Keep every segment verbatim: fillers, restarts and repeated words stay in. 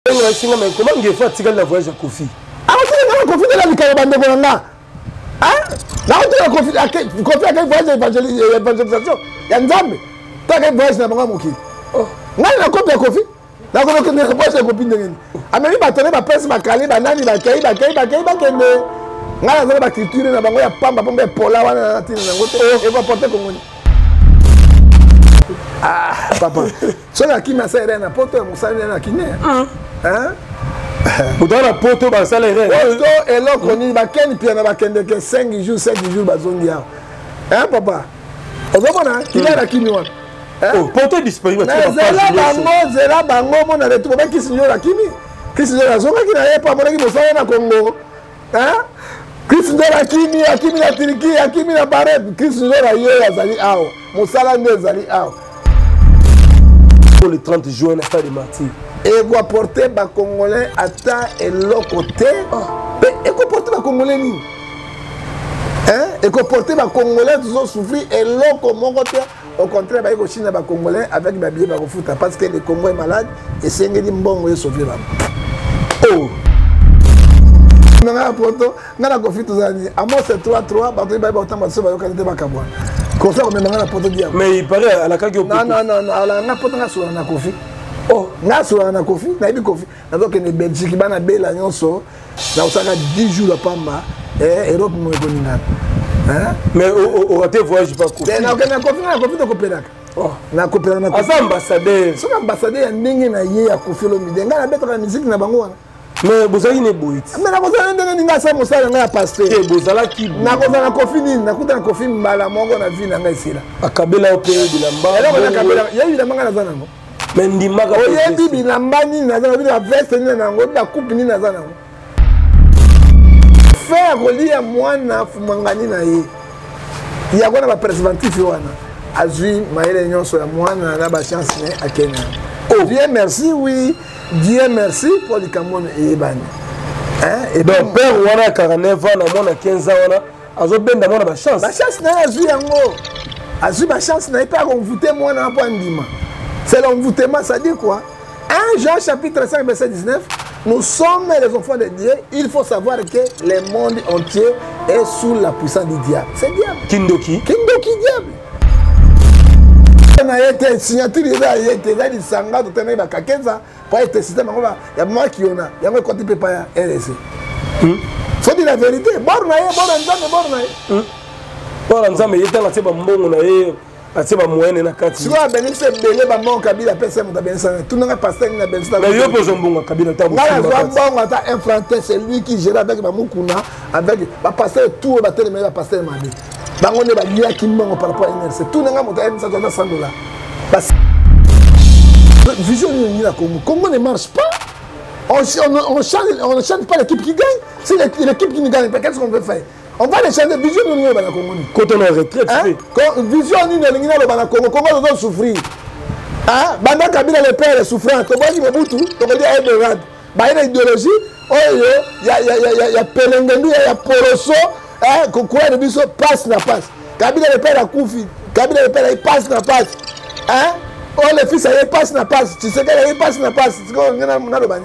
Et singa mais comment Ngefa tika la voyage à Kofi? Ah on a Kofi de la likalo bande bonanga. Hein? Là on a Kofi Kofi a quel voyage d'évangélisation? Ya Nzambe. Ta quel voyage na bango moki. Oh, ngana na copie Kofi. Na ko ko ne voyage ko copine ngeni. Ameli ba tone ba presse ba kali ba nani ba kai ba kai ba kai ba kende. Ngana za ba culture na bango ya pamba pombe pola wana na tina ngo te e va porter Congolais. Ah, papa. So la qui m'a serré na poto mo sali na kiné. Hein? Vous dans la poto ba salaire. Poto et là koni ba ken pia na ba kende que cinq jours cinq jours ba zongi ya. Hein papa? Ozomona kiné na kimi wana. Oh, poto disponible na zela bango zela bango mona le tout ba ki sinyo la kimi. Ki sinyo la zonga ki na ye pa mona ki mosala na Congo. Hein? Ki sinyo la kimi, akimi na Turquie, akimi na Bahreïn, ki sinyo la ye azali ao. Mosala nde azali ao. Le trente juin, la fin de martyr. Et vous apportez les Congolais à ta et l'autre côté. Et vous apportez les Congolais. Hein? Et vous apportez les Congolais qui ont souffert et l'autre côté. Au contraire, vous avez les Congolais avec les billets de foot parce que les Congolais sont malades et c'est un bon moyen de sauver. Oh! Nous avons apporté, nous avons fait tous les années. À moi, c'est trois trois, nous avons fait tous les années. Mais il paraît à la Kagio. Non, non, non, non, on a pas sur la Kofi. Oh, na sur la Kofi, na ibi Kofi. Donc les Belgique bana bela nyonso, na osaka dix jours la pamba et Europe mo ekoninga. Hein? Mais au raté voyage pas Kofi. Na na Kofi na Kofi to kopelaka. Oh, na kopelaka na Kofi. Asa ambassadeur. So ambassadeur ya ndenge na ye ya Kofi lo midenga na betra musique na bango wana. Mais bozali ne boit. Mais na kozala ndenge ninga sa mosala nga pasteur. Ke bozala ki. Na kozala Kofi nini na kuta na Kofi mbala mongo na vie na nga isila. Akabela opé bilamba. Alors na kabela, yebi na manga na zana ngo. Mais ndimaka. O yebi bilamba nini na zana bila veste nini na ngo, da coupe nini na zana ngo. Faire relia mwana fumangani na ye. Ya kona ba préservatif wana. Azui maele nyonso ya mwana na ba chance ne akenya. Oh Dieu merci oui. Dieu merci pour le Cameroun et Ebani. Hein? Et donc, père, on a quarante-neuf ans, on a quinze ans, on a ben d'avoir la chance. La chance n'a pas eu en haut. A eu la chance n'a pas envoûté moi dans un ndima. C'est l'envoûtement, ça dit quoi? un Jean chapitre cinq, verset dix-neuf. Nous sommes les enfants de Dieu. Il faut savoir que le monde entier est sous la puissance du diable. C'est diable. Kindoki. Kindoki diable. On a été signature de la été là du sanga de tenir la kakenza pour être système il y a moi qui on a il y a moi quand tu peux pas R S C. Faut dire la vérité. Borna ye borna nzambe borna ye. Borna nzambe yeta na teba mbongo na ye ateba moyenne na kati. Soit benise belé ba mbongo kabila pesa mo benisa tout na pasteur na benisa. Mais yo pozo mbongo kabila ta. Ngala zwa mbongo ata infranté c'est lui qui gère avec ba mukuna avec ba pasteur tout ba tele mais ba pasteur mabe. Bango ne ba lia ki mbongo par rapport à N R C. Tout nga monta ça doit cent dollars. Parce vision ni la Congo. Congo ne marche pas. On on on change on change pas l'équipe qui gagne. C'est l'équipe qui ne gagne pas. Qu'est-ce qu'on veut faire? On va les changer. Vision ni la Congo. Quand on est en retraite, quand vision ni la la Congo. Congo doit souffrir. Hein? Banda Kabila le père est souffrant. To boki Mobutu, to boki Eldorad. Ba ina idéologie. Oh yo, ya ya ya ya Pelengendu, ya Poroso. Hein, quoi de biso passe na passe. Kabila le père a Koufi. Kabila le père il passe na passe. Hein? Oh le fils il passe na passe. Tu sais qu'il passe na passe. Tu sais qu'on a na lobani.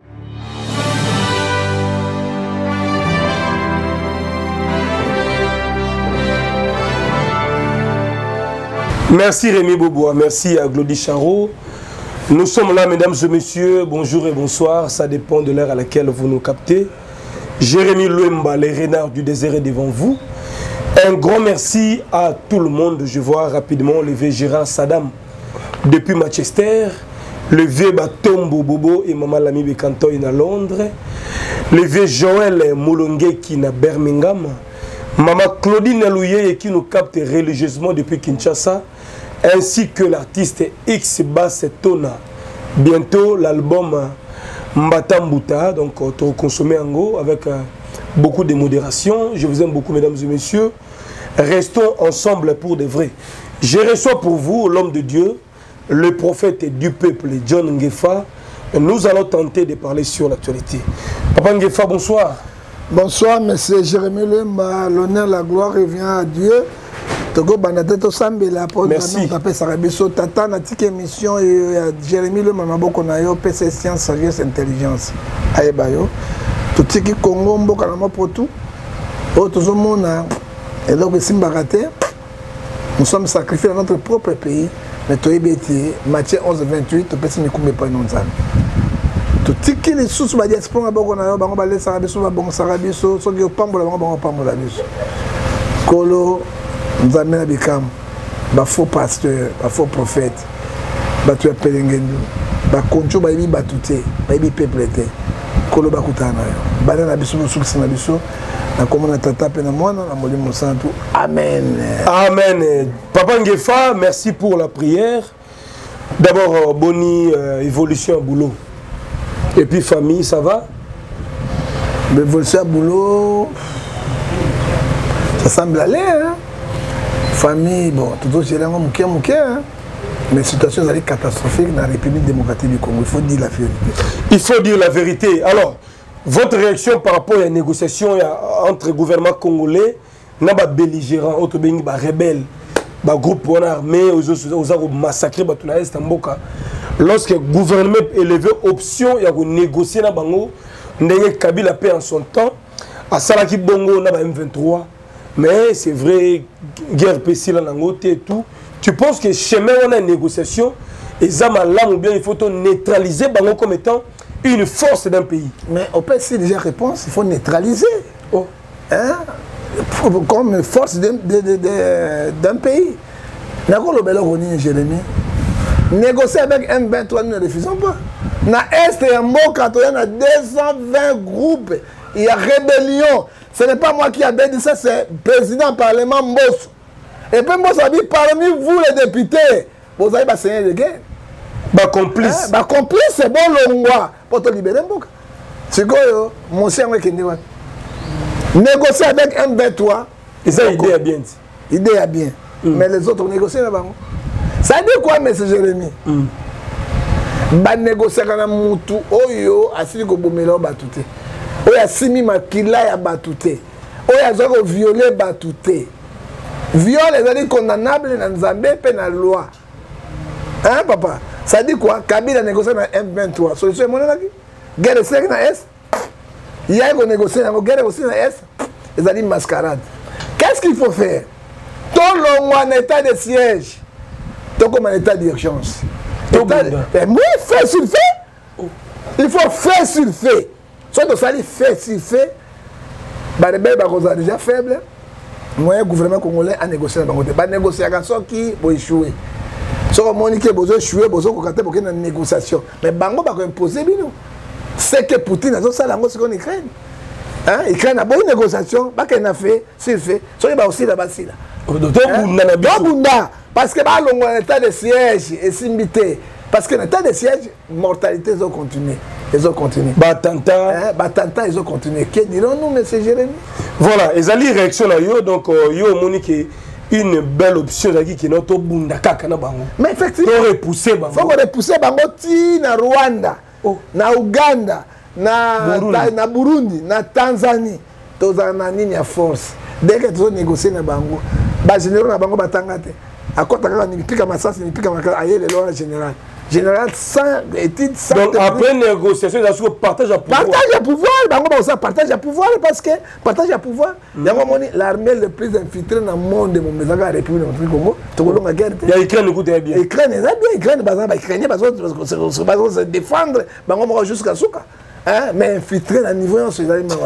Merci Rémi Bobois, merci à Glody Charo. Nous sommes là, mesdames et messieurs. Bonjour et bonsoir. Ça dépend de l'heure à laquelle vous nous captez. Jérémy Louemba, les renards du désert est devant vous. Un grand merci à tout le monde. Je vois rapidement le vieux Gérard Saddam depuis Manchester, le vieux Batombo Bobo et Maman Lami Bekantoy à Londres, le vieux Joël Moulongue qui est à Birmingham, Maman Claudine Alouye qui nous capte religieusement depuis Kinshasa, ainsi que l'artiste X Bass Tona. Bientôt l'album Mbatambuta, donc on consomme en gros avec euh, beaucoup de modération. Je vous aime beaucoup, mesdames et messieurs. Restons ensemble pour de vrai. Je reçois pour vous l'homme de Dieu, le prophète du peuple, John Ngefa. Nous allons tenter de parler sur l'actualité. Papa Ngefa, bonsoir. Bonsoir, monsieur Jérémy Lemba. L'honneur, la gloire revient à Dieu. Togo bandate to sambela pour merci taper sarabiso tata na tike émission et Jérémy le mamaboko na yo P C science sagesse intelligence ayeba yo to tiki Congo mboka na mopoto o tozo mona et donc simbaka te nous sommes sacrifiés dans notre propre pays mais to ebeti Matthieu onze vingt-huit to pesi nikumbe pa nonzana to tiki les sous ba diaspora boko na yo bango ba lesa biso ba bongo sarabiso so ki opambola bango bango pambola biso kolo nous amène à Bikam, bah faux pasteur, bah faux prophète, bah tu as pelengendu, bah concho bah ibi batouté, bah ibi peuplete, kolo bah kutana, bah na biso no succès na biso, na comme on a tata pe na mwana na molimo santo, amen. Amen. Papa Ngefa, merci pour la prière. D'abord Boni euh, évolution à boulot. Et puis famille, ça va? L'évolution à boulot, ça semble aller, hein. Famille, bon, tout aussi, c'est un mouké mouké, mais la situation est catastrophique dans la République démocratique du Congo. Il faut dire la vérité. Il faut dire la vérité. Alors, votre réaction par rapport à la négociation entre le gouvernement congolais et les belligérants, les rebelles, les groupes armés, aux massacrés, lorsque le gouvernement a élevé l'option de négocier avec les Kabila paix en son temps, à Salaki Bongo, on a M vingt-trois. Mais c'est vrai, guerre pécile en Angote et tout. Tu penses que chemin on a une négociation et Zamalam ou bien il faut neutraliser Bango comme étant une force d'un pays. Mais au P C déjà réponse, il faut neutraliser. Oh. Hein? Comme force d'un pays. D'accord, le belo Roni Jérémy. Négocier avec M vingt-trois, nous ne refusons pas. Na Est et en Moka, il y a deux cent vingt groupes. Il y a rébellion. Ce n'est pas moi qui ai dit ça, c'est le président du Parlement Mbosso. Et puis Mbosso a dit, parmi vous les députés, vous avez basé de guerre. Bah complice. Bah complice, c'est bon le roi pour te libérer Mboka. C'est quoi, mon cher Mwekendiwa? Négocier avec M vingt-trois. Et ça, l'idée est bien. L'idée est bien. Mm. Mais les autres ont négocié là-bas. Ça dit quoi, M. Jérémy? Mm. Bah négocier avec Moutou, Oyo, Asili Kobomelo, Batouté. Oya simi makila ya batute. Oya zoko violer batute. Viol est condamnable dans Nzambe pe na loi. Hein papa? Ça dit quoi? Kabila négocier dans M vingt-trois. Solution est mon là. Guerre sec na S. Il y a qu'on négocier dans guerre aussi na S. Ils ont dit mascarade. Qu'est-ce qu'il faut faire? Tout le en état de siège. Tout comme en état d'urgence. Mais moi fait sur fait. Il faut faire sur fait. Soit de ça, il fait, s'il fait, les rebelles sont déjà faibles. Moi, le gouvernement congolais a négocié dans le côté. Négocier avec ceux qui vont échouer. Ceux qui ont échoué, ils ont une négociation. Mais Bango va imposer. C'est que Poutine a fait ça dans l'Ukraine. L'Ukraine a une négociation, il a fait, s'il fait. Soit il va aussi là-bas. Parce que dans l'état de siège et simité. Parce que dans l'état de siège, mortalité, ils ont continué. Ils ont continué. Batanta. Hein? Batanta, ils ont continué. Que dirons-nous, M. Jérémy? Voilà, ils ont une réaction là, yo, donc, yo, Monique, une belle option qui est notre bundaka. Mais effectivement, il faut repousser. Il faut repousser na Rwanda, oh. na Ouganda, na Burundi, na, na, Burundi, na Tanzanie. Tous en ligne à force. Dès que tu as négocié na Bango, les généraux na Bango batangate. À quoi tu as dit que Massas n'est plus comme ailleurs les lois générales. Général sans études, sans... Donc après négociation, il y a partage à pouvoir. Partage à pouvoir, ça partage à pouvoir parce que partage à pouvoir. Il y a l'armée le plus infiltrée dans le monde de la République du Congo. Il y a l'Ukraine, écoutez bien. L'Ukraine, il y a l'Ukraine, l'Ukraine, parce qu'on se défendre, jusqu'à Souka. Mais infiltré dans le niveau, c'est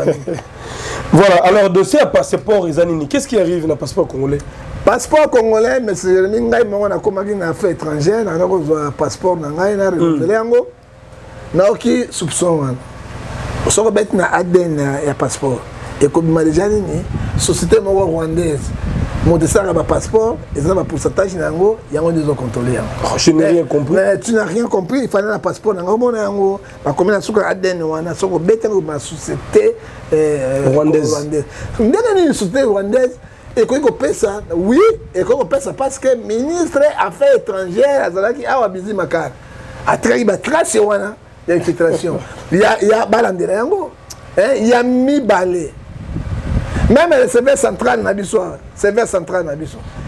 voilà, alors dossier à passeport, Izanini, qu'est-ce qui arrive dans le passeport congolais? Passeport congolais, mais c'est le mingai moi na komaki na affaire étrangère, na ko zo passeport na ngai na renouveler yango. Na oki soupçon wana. Soko bet na A D N ya passeport. Et comme m'a déjà dit, société moko rwandaise. Mon dessin ba passeport, ils ont un pourcentage nango, yango ils ont contrôlé. Je n'ai rien compris. Mais tu n'as rien compris, il fallait un passeport nango mona yango. Ba comme na suka A D N wana, soko bet na société rwandaise. Ndena ni société rwandaise. Et quand on paie ça, oui, et quand on paie ça parce que le ministre des Affaires étrangères, il a abusé ma carte. A trahi, il a tracé, il y a infiltration. Il y a, il y a balandé, il y a mis balai. Même le serveur central, le serveur central,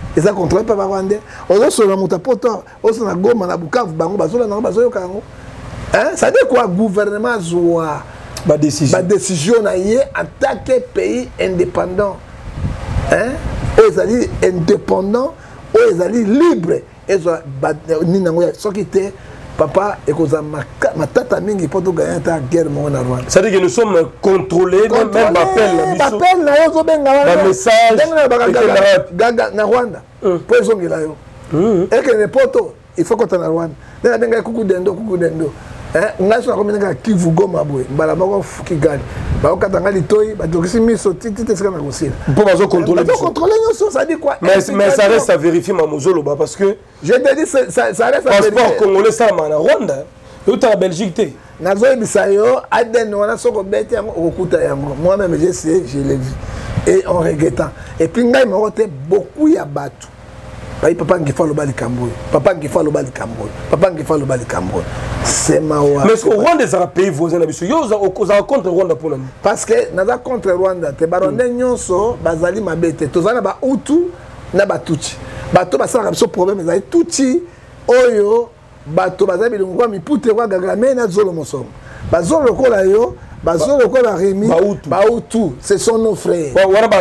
Et ça contrôle pas Rwandais. On sur la motapoto, on sur la Goma, na Bukavu, bango, bazola na bazoyo kango. Hein? Ça dit quoi gouvernement zoa ba décision. Ba décision na yé en tant que pays indépendant. Hein? Ils allaient indépendants, ils allaient libres. Et ça ni nango so qui était papa et koza ma tata mingi pour gagner ta guerre mon na Rwanda. Ça dit que nous sommes contrôlés, même m'appelle la mission. Appelle na yo zo benga wana. Le message gaga na Rwanda. Pour zongela yo. Et que les potos, il faut qu'on na Rwanda. Na benga kuku dendo kuku dendo. Hein, on a sur la commune de Kivu Goma boy. Bala bako fuki gani. Ba okatanga litoi, ba dokisi miso titi tesika na kosila. Pour bazo contrôler. Bazo contrôler nyoso, ça dit quoi? Mais mais ça reste à vérifier Mamozolo ba parce que je te dis ça ça reste à vérifier. Passeport congolais ça na Rwanda. Yo ta Belgique té. Nazo bisayo aden wana soko beti yango okuta yango. Moi même j'ai essayé, je l'ai vu et en regrettant. Et puis ngai morote beaucoup ya batu. Bah, papa qui fait le bal Camboy, papa qui fait le bal Camboy, papa qui fait le bal Camboy. C'est mawa. Mais au Rwanda, c'est un pays voisin. Yo, ça contre Rwanda pour nous. Parce que naza contre Rwanda, te baronde nyonso bazali mabete. Tozana ba Hutu na ba Tutsi. Bato basala biso problème ezali Tutsi oyo bato bazali bilongwa mipute kwa gagame na zolo mosom. Bazolo kola yo. Bazolo kola Rémi Baoutou, ce sont nos frères.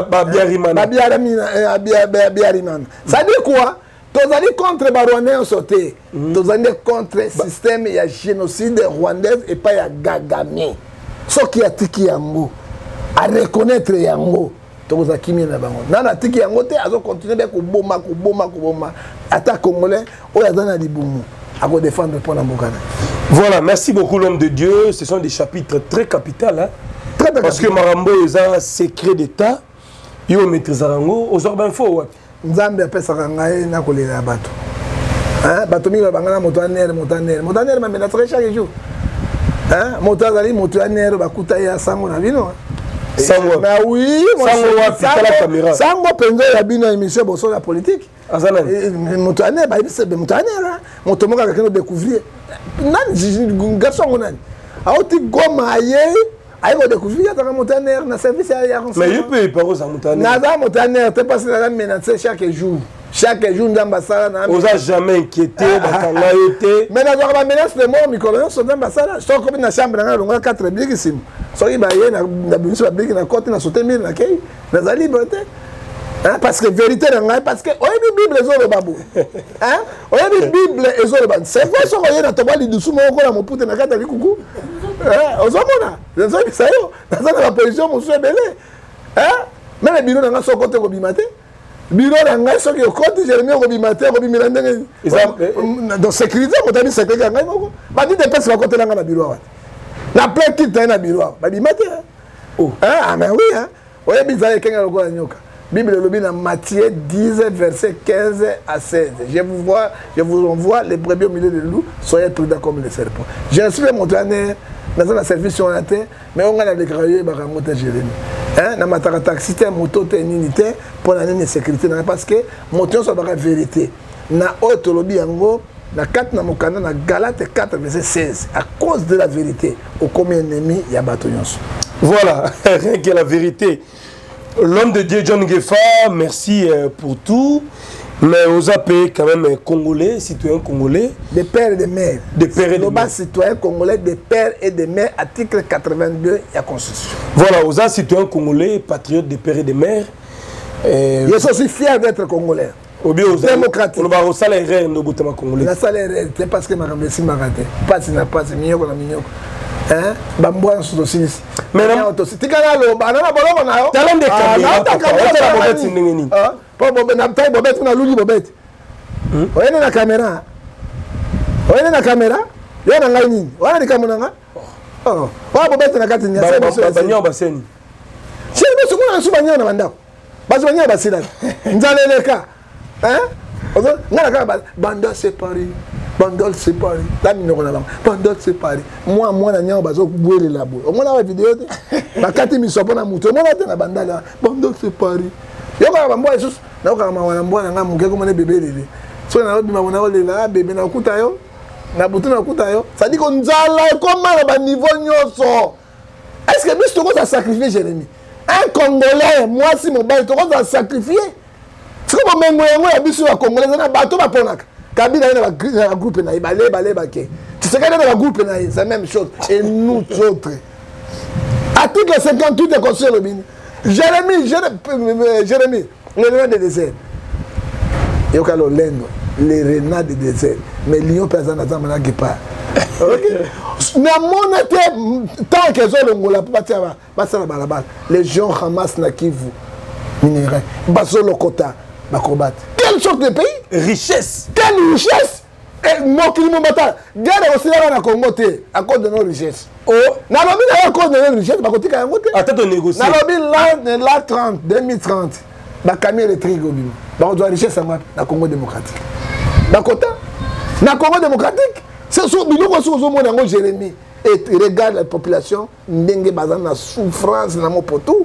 Ça dit quoi? Tous allez contre Barouanais en sauté. Tous allez contre le système, il y a génocide rwandais et pas il y a Gagame. Ce qui a tiki yango, à reconnaître yango. Tous allez kimi na bango. Nana tiki yango te, azo continuer de kuboma kuboma kuboma. Attaque congolais, oya dana libumu. À vous défendre pour la Mokana. Voilà, merci beaucoup l'homme de Dieu. Ce sont des chapitres très capitaux. Hein? Très bien. Parce que Marambo est un secret d'État. Il maîtrise Rango. Aux heures d'info. Nzambe a fait ça na kolé la bateau. Hein? Bateau mi bangana motaner motaner motaner ma mena très chaque jour. Hein? Motazali motaner ba kutaya sango na bino. Sango. Na oui, moi sango la caméra. Sango penzo ya bino émission boso la politique. Azana. Motaner ba c'est motaner là. Motomoka avec nous découvrir. Nan garçon nani. Aoti goma aye. Aïe, on découvre qu'il y a un montaner dans le service. Mais il peut y parler de montaner. Nada montaner, tu passes la menacer chaque jour. Chaque jour, dans l'ambassade. On n'a jamais inquiété, mais dans la menace, les morts, mes coloniaux sont dans l'ambassade. Je suis comme dans la chambre, on a quatre briques ici. So, il y a une brique, il y a une côte, il y a sauté mille, il y a la liberté. Parce que vérité, parce que on a une Bible, les autres babou. On a une Bible, les autres babou. C'est vrai, on a une Bible, les autres babou. On a une Bible, ozomona nzo bisayo nazana la position musu ebele hein mais le bureau nga soko te ko bimate bureau nga soki okoti Jérémie ko bimate ko bimela ndenge dans sécurité ko tani sécurité nga moko ba dit des personnes ko telanga na bureau wa na plein kit na bureau ba bimate oh ah mais oui hein oye bizaye kenga lokola nyoka Bible le dans Matthieu dix verset quinze à seize. Je vous vois, je vous envoie les brebis au milieu des loups, soyez prudents comme les serpents. Je suis montagne dans un service sur la terre, mais on a déclaré Baramote Jérémie. Hein, dans ma taxi, c'est un moto, c'est une unité pour la sécurité parce que moto c'est la vérité. Na haute lobby yango, na quatre na mokana na Galate quatre verset seize. À cause de la vérité, au combien d'ennemis il y a bâtonnons. Voilà, rien que la vérité. L'homme de Dieu John Gefa, merci pour tout. Mais aux A P quand même congolais, citoyens congolais. Des pères et des mères. Des pères et des mères. Citoyens congolais, des pères et des mères, article quatre-vingt-deux de la Constitution. Voilà, aux A citoyens congolais, patriotes des pères et des mères. Et... Je suis aussi fier d'être congolais. Ou bien aux démocratique. On va au salaire de Boutama congolais. La salaire, c'est parce que ma remblessée m'a raté. Pas si n'a pas, c'est mieux qu'on a mieux. Hein? Bamboua sur le sinistre. Mais non, tu sais, tu as le banana bolon, on a talent de caméra. Tu as bobette, bobette, on a l'ouli bobette. On est dans la caméra. On est dans la caméra. Il y a un ligne. On a des caméras. Oh, on a bobette dans la catégorie. C'est Bagnan Basseni. Si nous sommes sur Bagnan, on a un Bagnan Basseni. Nous allons les cas. Hein? On a Banda séparé. Bandol séparé. Là, nous avons Bandol séparé. Moi, moi, je suis boué là. On a une vidéo. Ma carte est mise sur la moto. Moi, je suis bandal. Bandol séparé. Il y a un bébé. Il y a un bébé. Si on a un bébé, on a un bébé. Ça dit qu'on a comment à niveau nyoso. Est-ce que nous devons sacrifier Jérémie? Un Congolais, moi, si mon bail, tu vas sacrifier. C'est comme un moyen de biso à Congolais, on a bateau à Ponak. Kabila est dans la groupe, il balé, balé, baké. Tu sais qu'il est dans la groupe, c'est la même chose. Et nous autres. Article cinquante-huit de Conseil de Mine. Jérémie, Jérémie, le renard des déserts. Il y a le lendo, les renards des déserts. Mais l'Union personne n'attend maintenant qu'il part. Tant qu'ils ont le Ngola, les gens Hamas n'a qui vous. Minerai. Baso Lokota, Bakobat. Quelle sorte de pays? Richesse. Quelle richesse? Et moi qui me bats. Regardez aussi là dans le Congo à cause de nos richesses. Oh, Nalobi à cause de nos richesses, Bakoti ka yangote. Attends de négocier. Nalobi là là trente, deux mille trente. Bakami électrique au bima. Ba on doit richesse dans le Congo démocratique. Bakota. Dans le Congo démocratique, c'est sur biloko sur zo mona ngo Jérémie. Et regarde la population ndenge bazana na souffrance na mo potou.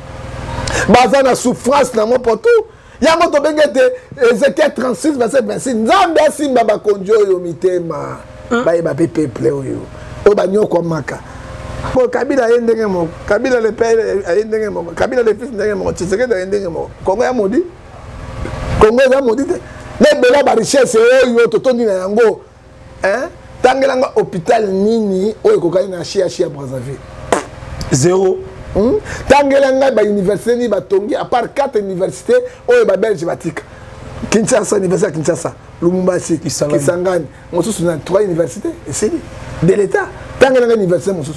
Bazana souffrance dans mon poteau. Il y a un autre Ézéchiel trente-six, verset vingt-six. Nzambe simba bakonjo yo mitema. Ba yeba pe peuple yo. O ba nyoko maka. Bon Kabila yendenge mo. Kabila le père yendenge mo. Kabila le fils yendenge mo. Tshisekedi yendenge mo. Kongo ya modi. Kongo ya modi te. Ne bela ba richesse yo totondi na yango. Hein? Tangelanga hôpital nini o ekokani na chia chia Brazzaville. Zéro. Hmm? Tangelanga ba université ni batongi à part quatre universités oyo ba Belge batika. Kinshasa université Kinshasa, Lumumbashi, Kisangani, mosusu na trois universités et c'est de l'état. Tangelanga université mosusu.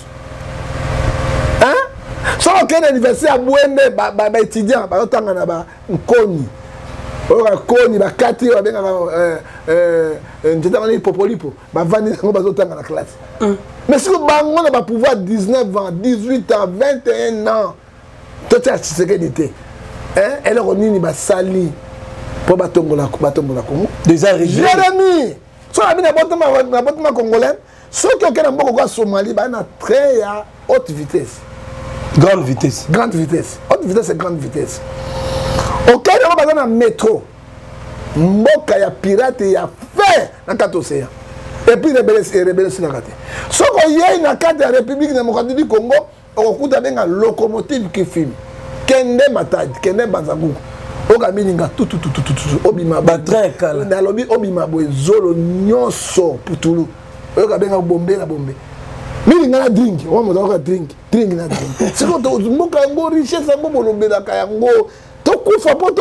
Hein? Solo que l'université a Bouende ba ba étudiant ba tanga na ba Nkoni. Oyo Koni ba kati ba benga euh euh ndetanga ni popolipo ba vandi ngo ba tanga na classe. Mais si vous avez pouvoir dix-neuf ans, dix-huit ans, vingt et un ans, tout ça, c'est ce qu'elle était. Elle a remis une sali pour battre la Congo. Déjà réglé. Jérémie, si on a mis la bâtiment congolais, ceux qui ont un bon au Somalie, ils ont très à haute vitesse. Grande vitesse. Grande vitesse. Haute vitesse, c'est grande vitesse. Au Kenya, on a un métro. Mboka ya pirate ya fait dans quatre océans. Et puis les rebelles sur la carte. Ce qu'il y a une carte de la République démocratique du Congo, on a une locomotive qui filme. Kende Matad, Kende Banzangou. On a mis tout, tout, tout, tout, tout, tout. Obima Batrin, Kala. Obima Boy, Zolo, Nyonso, Poutoulou. On a mis un bombé, la bombé. Mais il y a un drink, on a un drink, drink, na drink. C'est quand on a une richesse, on a une richesse, on a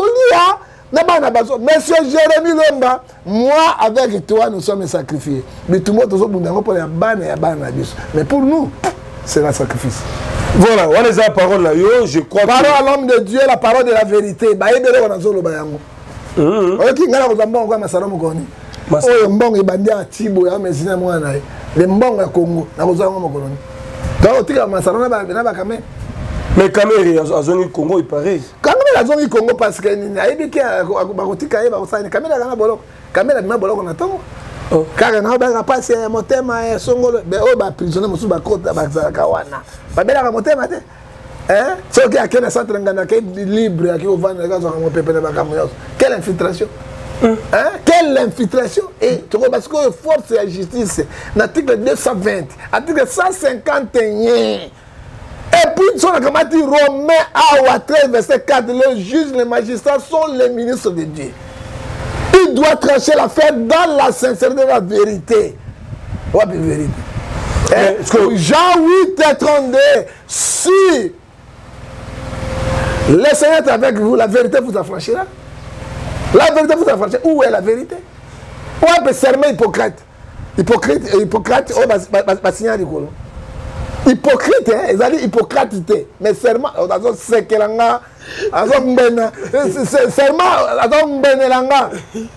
Monsieur Jérémie Lomba, moi avec toi nous sommes sacrifiés. Mais tout le monde pour la banne et la banne. Mais pour nous, c'est un sacrifice. Voilà, on les a parole là, yo, je crois. Parole à l'homme de Dieu, la parole de la vérité. Bah, il est dans le bayango. Hum. Ok, on a un bon comme ça, on connaît. Oh, un bon ibandi à Tibo, ya mesina moi na. Le bon à Congo, na besoin de mon colonie. Donc, tu as un salon là, na ba kamé. Mais Cameroun, à zone Congo, il paraît. Cameroun, à zone Congo, parce que il y a des gens qui ont été caillés, Cameroun a gagné bolok. Cameroun a gagné bolok on attend. Car on a passé mon thème à Songolo, mais oh bah prisonnier monsieur Bakot, Bakzakawana. Bah bien la mon thème à te. Hein? C'est ok à quel centre d'engagement qui est libre, qui est au vent de gaz à mon pépé de Bakamoyos. Quelle infiltration? Hein? Quelle infiltration? Et tu vois parce que force et la justice, l'article deux cent vingt, article cent cinquante et un. Et puis, sur la dit Romain Awa treize, verset quatre, le juge, les magistrats sont les ministres de Dieu. Il doit trancher l'affaire dans la sincérité de la vérité. Ouais, la vérité. Eh, Jean huit et trente-deux, si le Seigneur est avec vous, la vérité vous affranchira. La vérité vous affranchira. Où est la vérité? Où est le serment Hippocrate? Hypocrite, Hippocrate, oh, va signer du colon. Hypocrite, hein, ils ont dit Hippocrate, mais serment, c'est que l'anga, serment, l'anga,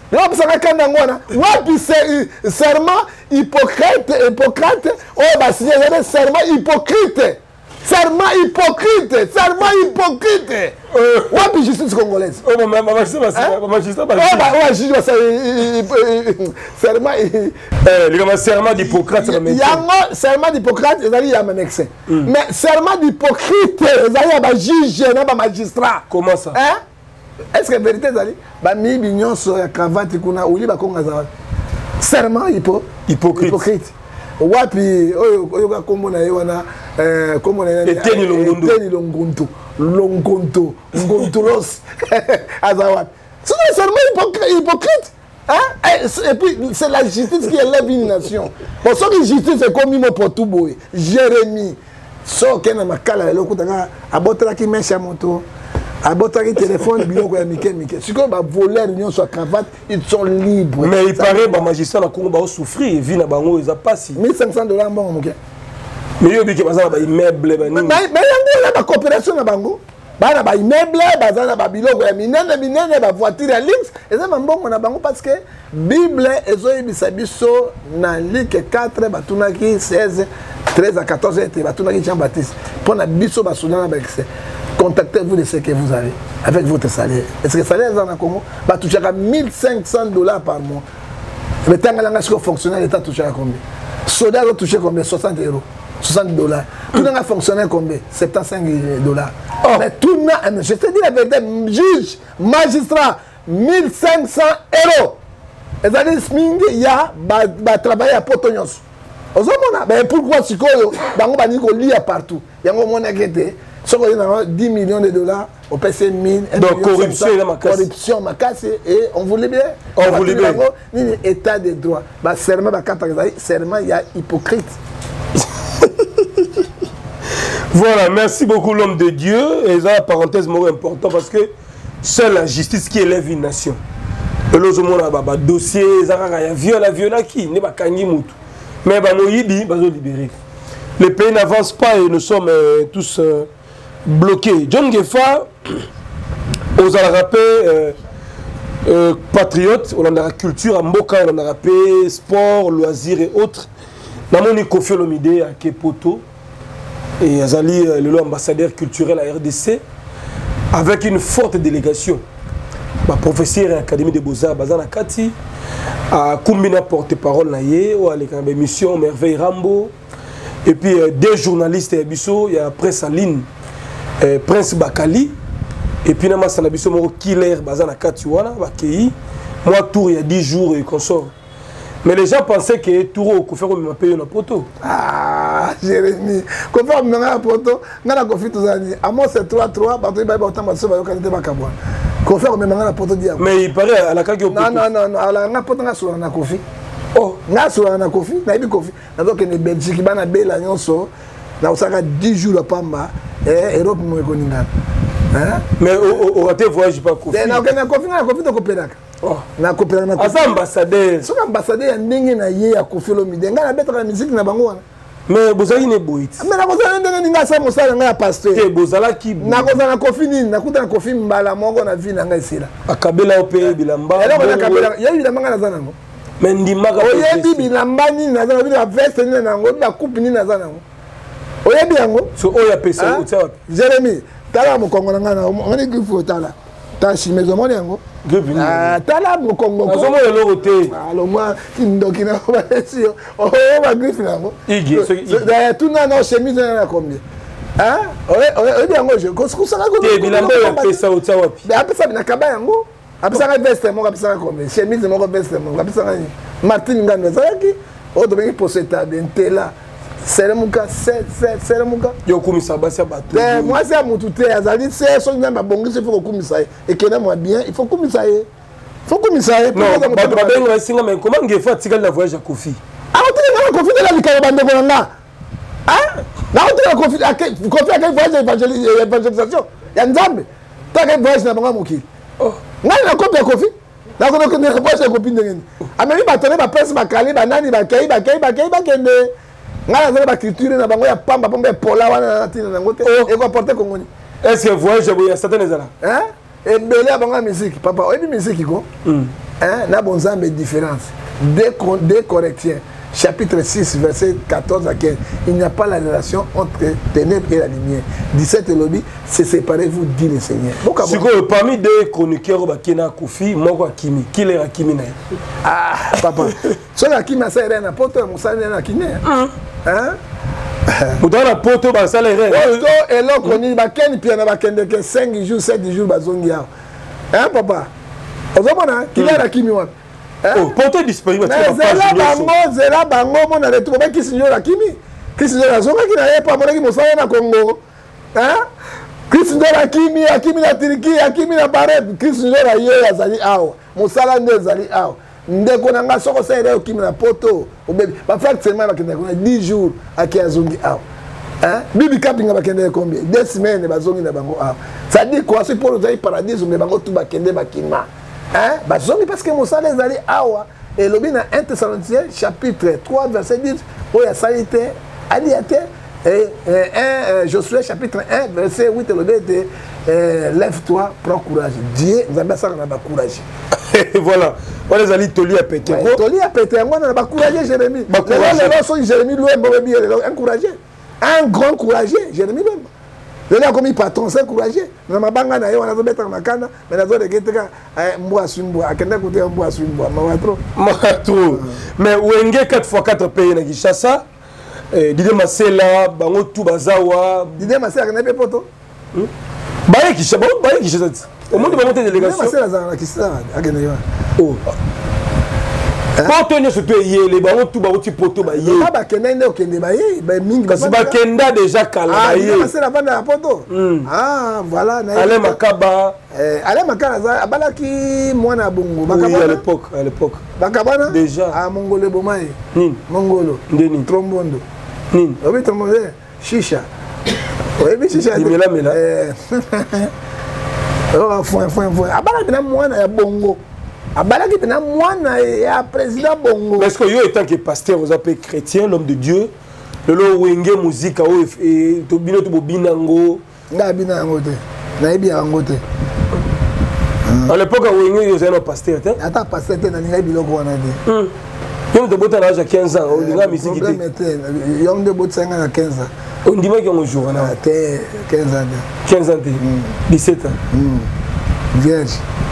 serment, Hippocrate, Hippocrate, oh, bah, c'est serment hypocrite. Serment hypocrite, serment hypocrite. Ouais, puis justice congolaise. Oh, ma magistrat, ma magistrat, ma magistrat. Oh, bah, ouais, justice, serment. Le serment d'Hippocrate, c'est le métier. Il y a serment d'Hippocrate, il y a un médecin. Mais serment d'hypocrite, il y a un juge, il y a un magistrat. Comment ça? Est-ce que la vérité, c'est bah, mi bignon sur la cravate, ou liba konga zawa. Serment hypocrite. Wapi oyoka kombo na yewana eh kombo na yana eteni longondo eteni longondo longondo ngontolos azawa C'est seulement hypocrite. Hein? Et, et puis, c'est la justice qui élève une nation. Pour ceux qui justice, c'est comme Mimo Potouboy, Jérémie. So kena makala lelo kutanga abotela ki meche ya moto abotela ki téléphone biloko ya mike mike siko ba voler union soit cravate ils sont libres mais il paraît ba magistrat na Congo ba souffrir vie na bango eza pasi mille cinq cents dollars mbongo moke mais yo biki bazana ba immeuble ba nini mais mais yango na ba coopération na bango ba na ba immeuble bazana ba biloko ya minene minene ba voiture ya luxe eza mbongo na bango parce que Bible ezo yebisa biso na Luc quatre batunaki seize treize à quatorze et batunaki Jean-Baptiste pour na biso basuna na excès contactez-vous de ce que vous avez avec votre salaire est-ce que salaire dans Congo va toucher à mille cinq cents dollars par mois le temps que ce fonctionnaire l'État touche à combien soldat va toucher combien soixante euros soixante dollars tout le fonctionnaire combien soixante-quinze dollars oh. Mais tout le je te dis la vérité juge magistrat mille cinq cents euros et ça dit il y a ba travailler à Potonyos ozomona mais pourquoi sikoyo bango bani ko lia partout yango mona kete soko na dix millions de dollars au P C mille donc corruption et makasi corruption makasi et on voulait bien on voulait bien ni état de droit ba serment ba kata serment il y a hypocrite. Voilà, merci beaucoup l'homme de Dieu et ça parenthèse mot important parce que c'est la justice qui élève une nation. Et là, je dossier, il viol, la viol qui n'est pas kangi mutu. Mais bah nous yibi, bah nous libérer. Le pays n'avance pas et nous sommes euh, tous euh, bloqués. John Gefa, aux Arabes, euh, euh, patriotes, on a la culture, Mboka, on a rappé sport, loisirs et autres. Nous avons Kofi Olomide à Kepoto et Azali, le ambassadeur culturel à R D C, avec une forte délégation. Ma professeur à l'Académie des Beaux-Arts, Bazana Kati, à Kumbina porte-parole, à l'émission Merveille Rambo, et puis euh, deux journalistes à Bisso, il y a Presse en ligne, euh, Prince Bakali, et puis Nama Sanabiso Moro Killer, Bazana Kati, Bakei, moi tour il y a dix jours et consort. Mais les gens pensaient que Touro Koufero m'a payé une poto. Ah, Jérémy, Koufero m'a payé une poto, on a confié tous les années. À moi c'est trois trois, parce que il y a autant de choses qui ont été bakabouan. Koufero m'a payé une poto. Mais il paraît à la Kagio. Non, non, non, non, à la poto, on a sur un Kofi. Oh, on a sur un Kofi, on a eu Kofi. Donc, il y a des Belgiques qui ont été là, on a dix jours à Pamba, et Europe m'a reconnu. Mais au raté voyage pas Kofi. Non, on a Kofi, on a Kofi de Copenhague. Na coopérer na Kofi. Asa ambassadeur. So ambassadeur ya ndenge na ye ya Kofi Olomide. Nga na betra musique na bango wana. Mais bozali ne boit. Mais na kozala ndenge nga sa mosala nga ya pasteur. Te bozala ki. Na kozala Kofi nini na kuta na Kofi mbala moko na vie na nga esila. Akabela ope bilamba. Ela ko na kabela. Ya bilamba nga na zana ngo. Mais ndimaka. Oyebi bilamba nini na zana bila veste nini na ngo bila coupe nini na zana ngo. Oyebi yango. So oya pesa utsa wapi? Jérémy, tala mo kongo na nga na ngani gifo tala. Ta chimezo mo yango. Ah, tala mo kongo. Azomo le lote. Alors moi, ndoki na ba lesio. Oh, ba griffe nango. Igi, so igi. Da tuna na chemise na combien? Hein? Oye, oye bien ngo je. Ko sala ko. Te bilamba ya pesa utsa wapi? Mais apesa bina kaba yango. Apesa ka veste mo apesa ka combien? Chemise mo veste mo apesa ka ni. Martin Nganda zaki. O do bengi poseta d'entela. Selemuka, selemuka. Yo kumisa basi bato. Mais moi c'est mutu te azali c'est so nyamba bongi il faut kumisa et que moi bien, il faut kumisa e. Faut kumisa e. Non, bato babenga basinga mais comment ngefa tikala la voyage à Kofi? Ah, on te na Kofi de la likala bande ko nga. Hein? Na on te na Kofi Kofi a quel voyage évangélisation? Ya nzambe. Ta quel voyage na banga moki. Oh, nga na copie Kofi. Na ko ko na voyage ko pinde ngeni. Ameli batone ba presse ba kali ba nani ba kai ba kai ba kai ba kende. Nga na ba culture na bango ya pamba pamba pola wana na tina na ngote e ko porter kongoni. Est-ce que voyage ya certaines zala? Hein? Et belé bango musique papa, oyebi musique ko? Hein? Na bonzambe différence. Deux deux corrections. Chapitre six verset quatorze à quinze. Il n'y a pas la relation entre ténèbres et la lumière. dix-sept lobby, c'est séparez-vous dit le Seigneur. Siko parmi deux chroniqueurs bakena Kofi, moko Akimi, qui est Akimi na? Ah, papa. So Akimi ça est na poto musala na Kine. Hein? Dans la poto ba salaire. Poto et là koni ba ken pia na ba kende que cinq jours sept jours bazongi ya. Hein papa? Ozomona kile na Akimi wapi? Oh, poto disponible. Mais zela bango, zela bango mona le tuko ba kisi nyo Akimi. Kisi nyo zonga kina ye pa mona ki musala na Congo. Hein? Christ Ndora Akimi, Akimi na Turquie, Akimi na Barret, Christ Ndora ye azali awa. Mosala nde azali awa. Ndeko na nga soko sa ere Akimi na poto. Obebi, ba frère seulement bakende kuna dix jours aki azongi awa. Hein? Bibi Kapinga bakende combien? Deux semaines bazongi na bango awa. Ça dit quoi? C'est pour le paradis mais bango tout bakende bakima. Hein? Bazongi parce que mosala ezali awa. Et l'objet dans un Thessaloniciens chapitre trois verset dix où il y a salité aliate et un Josué chapitre un verset huit l'objet était lève-toi prends courage Dieu nous a ça on a pas courage. Voilà on les a dit Toli à péter Toli à péter on a pas courage Jérémie les gens sont Jérémie lui un courageux un grand courageux Jérémie même. Le gars comme il patron c'est courageux. Na mabanga na yo on a mettre en makana mais na zo de geteka mboa swimboa akenda côté mboa swimboa mawatro mawatro mais wenge quatre fois quatre pays na Kinshasa Didé Masela bango tout bazawa Didé Masela na pe poto baye Kinshasa baye Kinshasa au monde ba monter délégation Didé Masela za Kinshasa akenda yo oh Poto ne se peut y les bango tout bango ti poto ba yé ba kenda ne okende ba yé ba mingi parce ba kenda déjà kala ba yé ah c'est la bande la poto ah voilà na Ale Makaba eh Ale Makaba za abalaki mwana bongo bakabana à l'époque à l'époque bakabana déjà ah mongolo bomaye ni mongolo ndeni trombondo ni obi trombondo shisha obi shisha mela mela eh oh fouin fouin fouin abala bina mwana ya bongo abalaki bina mwana ya président bongo est-ce que yo étant que pasteur vous appelez chrétien l'homme de Dieu le lo wenge musique o et to bino to binango nga binango te na ebi yango te à l'époque wenge yo zeno pasteur te ata pasteur te na ninga biloko wana te yo de bota na quinze ans o linga musique te yo de bota cinq à quinze ans on dit que on jour na te quinze ans quinze ans dix-sept ans vierge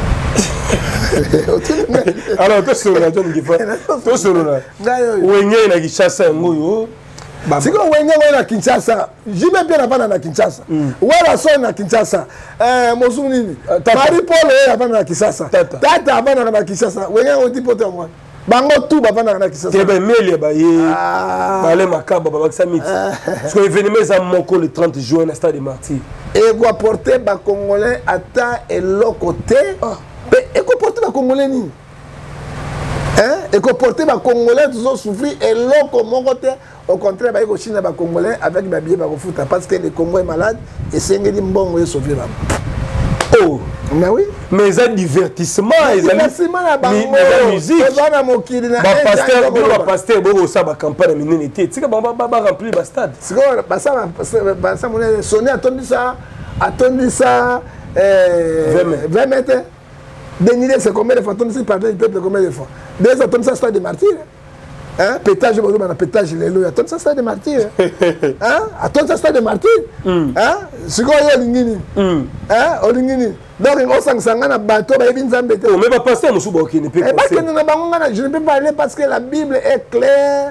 alors to solo John Gifa to solo na wenge na Kinshasa ngoyo siko wenge na Kinshasa jibe bien avant na Kinshasa wala so na Kinshasa eh mosu nini Marie Paul avant na Kinshasa tata avant na Kinshasa wenge on dit poto moi bango tout avant na Kinshasa tebe meli ba ye Ale Makaba ba samit parce que événement ça moko le trente juin na stade des Martyrs et quoi porter ba congolais ata et l'autre côté et qu'on porte les Congolais ni, hein? Et qu'on porte les Congolais tous ont souffert et l'autre mon côté au contraire bah ils Chine les Congolais avec les billets bah au foot parce que le Congo est malade et c'est un des bons ils sauver là. Oh, mais oui. Mais ça divertissement, ils divertissement la bango, la musique. Bah mokili na. Bah pasteur, bah pasteur, bah ça bah campagne minérité. Tu sais que bah bah bah remplir bah stade. C'est quoi bah ça bah ça mon sonné attendu ça, attendu ça. vingt mètres. Dénilé, c'est combien de fois? Ton pardon du peuple, combien de fois? Deux ans, ton ça, stade de martyrs. Hein? Pétage, on a pétage, les lois. Ton ça, stade de martyrs. Hein? Attends, ça, stade de martyrs. Hein? C'est quoi, il y a l'ingini? Hein? Au l'ingini. Donc, on s'en sent un bateau, il y a une zambette. Oh, mais pas passer, monsieur Boki, ne peut pas. Parce que nous n'avons je ne peux pas aller parce que la Bible est claire.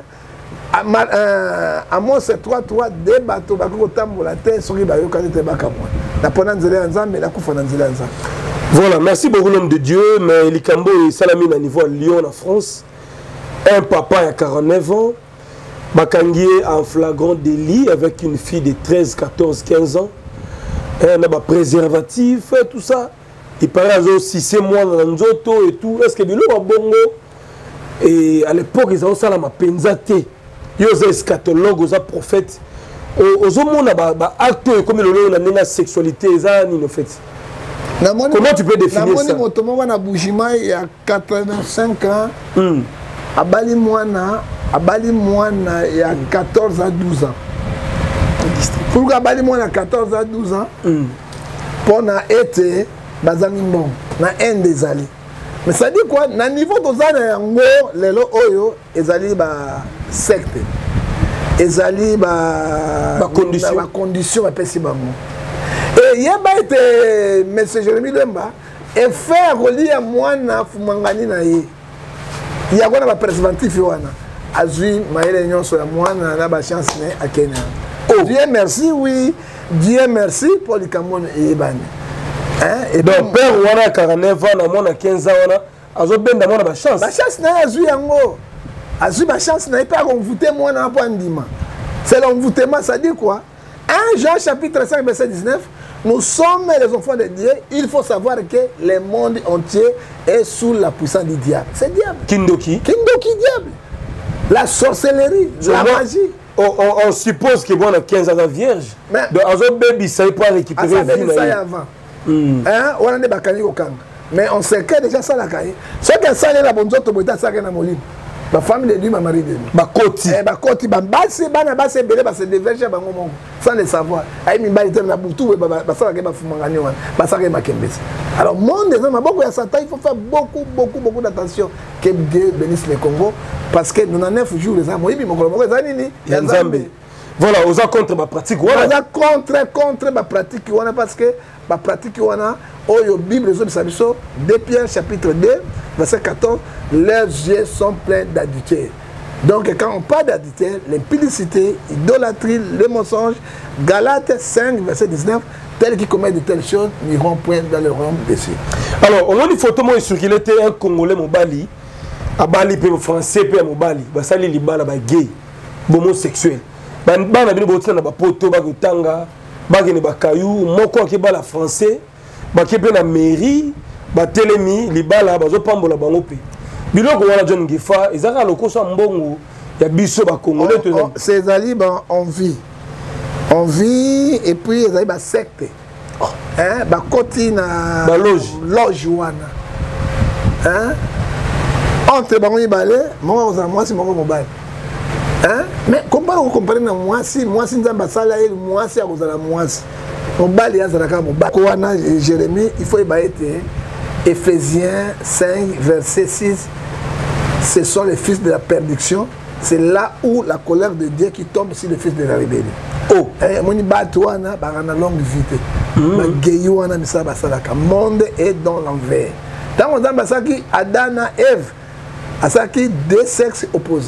À moi, c'est trois, trois, des bateaux, bateaux, tambour, la terre, souris, bateau, quand il était bac à moi. La ponanzele ensemble, mais la koufananzele ensemble. Voilà, merci beaucoup l'homme de Dieu, mais Likambo et Salamine à niveau à Lyon, en France. Un papa à quarante-neuf ans, Bakangié en flagrant délit avec une fille de treize, quatorze, quinze ans. Un a préservatif, tout ça. Il paraît aussi six mois dans Nzoto et tout. Est-ce que Bilo a bongo? Et à l'époque, ils ont ça la penzate. Ils ont eschatologue, ils ont prophète. Aux hommes, on a acte comme le la sexualité, ça, ni fait. Comment tu peux définir ça? Il y a quatre-vingt-cinq ans, à Bali Mouana, à Bali Mouana, il y a quatorze à douze ans. Pourquoi Bali Mouana quatorze à douze ans? Pour na été, bazami bon, na un des alliés. Mais ça dit quoi? Na niveau de zana yango, lelo oyo, ezali ba secte. Ezali ba ba condition, ba condition ba pesi bango. Et il y a été M. Jérémy Lemba et faire relier moi na fumangani na ye. Il y a un préservatif wana. Azui maïle nyon sur la moi na ba chance ne à Kenya. Oh Dieu merci oui. Dieu merci pour les Cameroun et Bani. Hein et donc père wana quarante-neuf ans na moi quinze ans wana azo benda moi na ba chance. Ba chance na azui yango. Azui ba chance na pas envoûter moi na po ndima. C'est l'envoûtement ça dit quoi? un Jean chapitre cinq verset dix-neuf. nous sommes les enfants de Dieu. Il faut savoir que le monde entier est sous la puissance du diable. C'est diable. Kindoki. Kindoki, diable. La sorcellerie, la magie. On, on, on suppose que bon, on a quinze ans de vierge. Mais donc, on baby, ça pour récupérer la vie. Ça avant. Mm. Hein? On a des bakani au camp. Mais on sait que déjà ça la caille. Ce que ça la bonne autre boîte ça na molime. Ma femme de lui, ma mari de lui. Ba koti. Eh ba koti ba basi ba na basi belé ba se déverger ba ngomo. Sans le savoir. Ay mi ba na butu ba ba ça ba fumangani wana. Ba ça ma kembesi. Alors monde des hommes beaucoup ya Satan, il faut faire beaucoup beaucoup beaucoup d'attention que Dieu bénisse le Congo parce que nous en neuf jours les hommes ibi mokolo moko zanini ya Nzambe. Voilà, on a contre ma pratique wana. On a contre contre ma pratique wana parce que ma pratique wana oyo Bible les hommes deux Pierre chapitre deux verset quatorze, leurs yeux sont pleins d'adultère. Donc quand on parle d'adultère, l'impudicité, l'idolâtrie, le mensonge, Galates cinq verset dix-neuf, tels qui commettent de telles choses n'iront point dans le royaume des cieux. Alors, on a une photo moi sur qu'il était un Congolais Mobali, à Bali pe français pe Mobali, ba sali libala ba gay, homosexuel. Ba ba na bino botina na ba poto ba gutanga, ba gene ba kayou, moko ke bala français, ba ke pe na mairie, ba telemi libala ba zo pambola bango pe. Biloko wana John Ngefa, ezaka lokoso mbongo ya biso ba Congolais to. Ces ali ben on vit. On vit et puis ils ont des sectes. Oh. Hein, ba koti na ba loge. Loge wana. Hein? Entre bango ibale, moi aux moi si moi mobile. Hein? Mais comment on comprend na moi si moi si nzamba sala il moi si akozala moi si. Mobile ya zalaka mobile. Ko wana Jérémie, il faut y être Éphésiens cinq verset six. Ce sont les fils de la perdition. C'est là où la colère de Dieu qui tombe sur les fils de la rébellion. Oh, eh, moni batouana, barana longue vite. Ma gayouana misa basalaka. Monde est dans l'envers. Tant on dit basaki Adana Ève, asaki deux sexes opposés.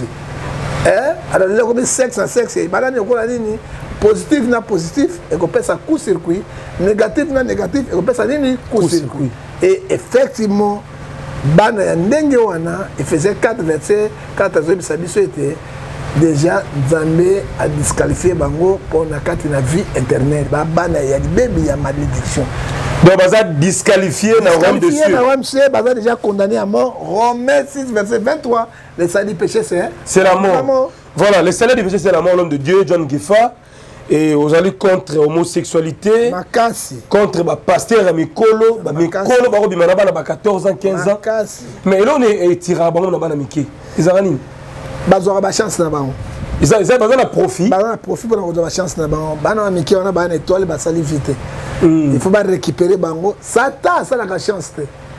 Eh, alors le comme sexe en sexe, barana ko la nini positif na positif et qu'on peut ça coup circuit, négatif na négatif et qu'on peut ça nini coup circuit. Et effectivement bana ya ndenge wana il faisait quatre versets quatre azobi sabiso était déjà Nzambe a disqualifié bango pour na kati na vie éternelle ba bana ya bébé ya malédiction donc baza disqualifié na Rome de Dieu na Rome c'est baza déjà condamné à mort. Romains six verset vingt-trois le salaire du péché c'est c'est la mort. la mort voilà le salaire du péché c'est la mort. L'homme de Dieu John Ngefa et vous allez contre l'homosexualité, contre le pasteur Mikolo, Mikolo ba robimana bana ba quatorze ans quinze ans. Mais là on est tiré bango na bana miki. Ils ont bazora ba chance na bango. Ils ont ils ont besoin de profit. Ba na profit pour avoir chance na bango. Bana miki on a ba étoile ba sali vite. Il faut pas récupérer bango. Satan ça la chance.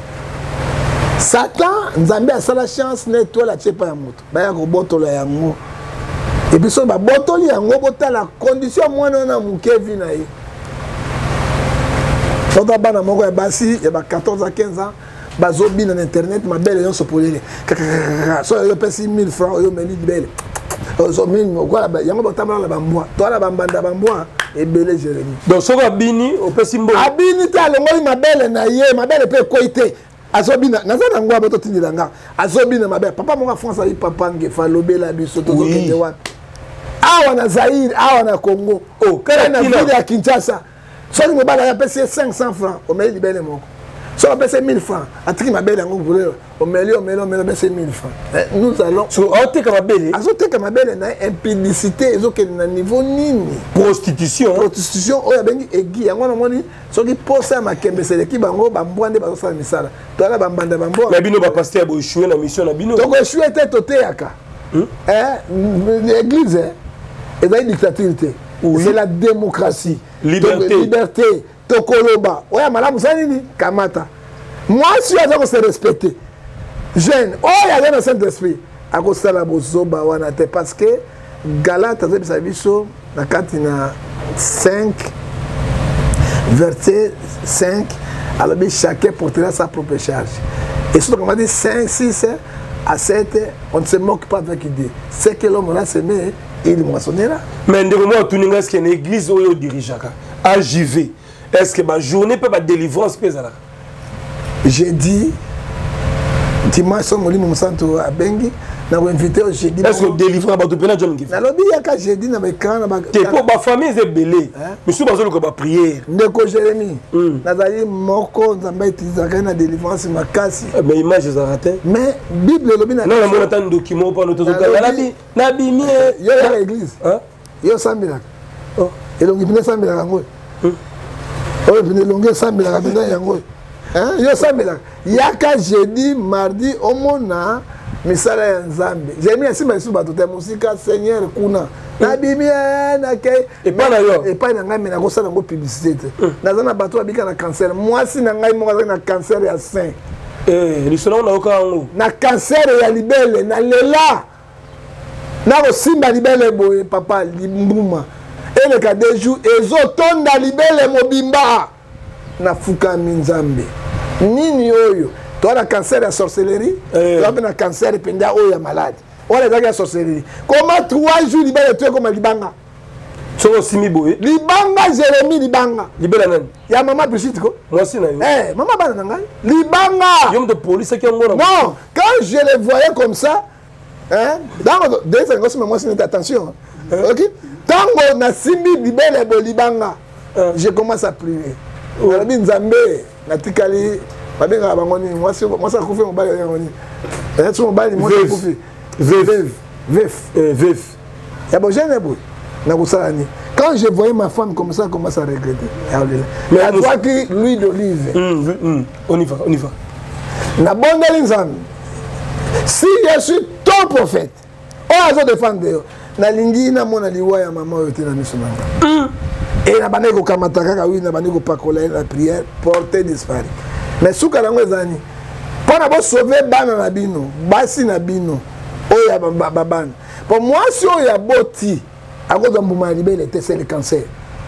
Satan Nzambe a la chance na étoile a tchepa ya moto. Ba ya ko botolo ya ngo. Et puis, bah, botoli yango bota la condition moi non na muke vi na ye. Tota bana moko ya basi ya ba quatorze à quinze ans, bazobi na internet ma belle yon sopolele. So yo pesi mille francs yo meli belle. So mille quoi ba yango bota la bamboa. Toi la bambanda bamboa et belé Jérémie. Donc so ba bini o pesi mbo. Abini ta le moi ma belle na ye, ma belle pe koité. Azobina nazana ngwa boto tindilanga. Azobina ma belle. Papa mon France ali papa Ngefa lobela biso to kende wa. Awa na Zaïre, awa na Congo. Oh, quand na ville à Kinshasa. So ni mobala ya pese cinq cents francs, o meli libele moko. So on pese mille francs, atiki ma belle ngo vouleur, o meli o meli o meli pese mille francs. Nous allons so ote ka mabele. Azote ka mabele na impudicité ezoke na niveau nini? Prostitution. Prostitution oya bengi egi yango na moni soki posa makembe seleki bango bambwande bazosala misala. To la bambanda bambo. Na bino ba pasteur bo échouer na mission na bino. Donc échouer tête toteaka. Hein? L'église hein? Et dans une dictature, oui. C'est la démocratie. Liberté. Donc, liberté. Tokoloba. Ouais, madame, ça dit, Kamata. Moi, si je dois se respecter. Jeune, oh, il y a un Saint-Esprit. À cause de la bozoba, parce que Galate, la Katina cinq, verset cinq, alors chacun portera sa propre charge. Et surtout, on va dire cinq, six à sept, on ne se moque pas avec l'idée. C'est que l'homme là se met. Il moissonnera. Mais est-ce qu'il y a une église où il dirige A J V? Est-ce que ma journée peut pas délivrance? J'ai dit, dimanche, nous sommes à Bengi, na ko invité au jeudi. Est-ce que délivrer ba to pena John Ngif? Na lobi ya ka jeudi na ba kan na ba. Te pour ba famille c'est belé. Monsieur bazo ko ba prière. Ndeko Jérémie. Nazali moko nzamba itizaka na délivrance makasi. Mais image ça raté. Mais Bible lobi na. Non, la mon attend document pas notre ka nabi. Nabi mi yo ya l'église. Hein? Yo sambila. Oh, elongi pina sambila kango. Oh, pina longue sambila ka pina yango. Hein? Yo sambila. Yaka jeudi, mardi, omona misala ya nzambe. Jérémie asimba isu bato te musika Seigneur kuna. Na bimia na ke et pas na yo. Et pas na ngai na ko sala ngo publicité. Na zana bato abika na cancer. Moi si na ngai mo na cancer ya sein. Eh, lisona na okango. Na cancer ya libele na lela. Na ko simba libele boye papa limbuma. Et le cas des jours ezo tonda libele mobimba. Na fuka minzambe. Nini oyo to na cancer ya sorcellerie eh. To na cancer penda oyo ya malade on les a sorcellerie comment trois jours libéré tu comme libanga so simi boye libanga Jérémie libanga libéra nan ya maman Brigitte ko moi aussi na eh maman bana nanga libanga yom de police qui ngona non quand je les voyais comme ça hein dans deux secondes moi c'est attention OK tango na simi libéré bo libanga je commence à prier on dit nzambe natikali babenga bangoni mwasi mwasi akufi mobali ngoni eh tu mobali mwasi akufi veuf veuf veuf ya bo jeune boy na kusani quand je voyais ma femme comme ça commence à regretter mais à toi qui l'huile d'olive on y va on y va na bondeli nzambe si je suis ton prophète on azo défendre na lingi na mona liwa ya mama yote na miso nanga et na bande ko kamata kaka oui na bande ko pakola la prière porter disparu mais souka nango ezani pona bo sauver bana na bino basi na bino oya babana pour moi si oya boti akoza mbuma libele te c'est le cancer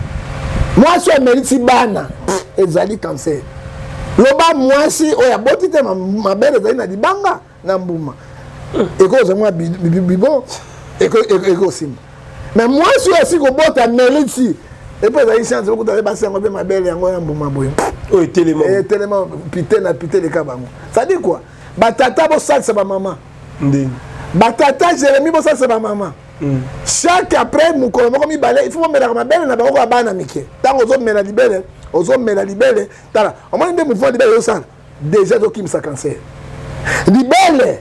moi si mérite bana ezali cancer loba moi si oya boti te mabele ezali na libanga na mbuma ekoza mwa bibo eko eko sim mais moi si aussi ko bota mérite et puis il y a une chance beaucoup d'aller passer un peu ma belle et un peu ma boue. Oh, tellement. Et tellement pité na pité les cabango. Ça dit quoi? Batata bo ça c'est ma maman. Ndi. Batata Jérémie bo ça c'est ma maman. Chaque après mon colombo comme il balait, il faut me mettre ma belle na ba ko bana mike. Tant aux autres me la libérer, aux autres me la libérer. Tala. Au moins des mouvements libérer ça. Déjà donc qui me ça cancer. Libérer.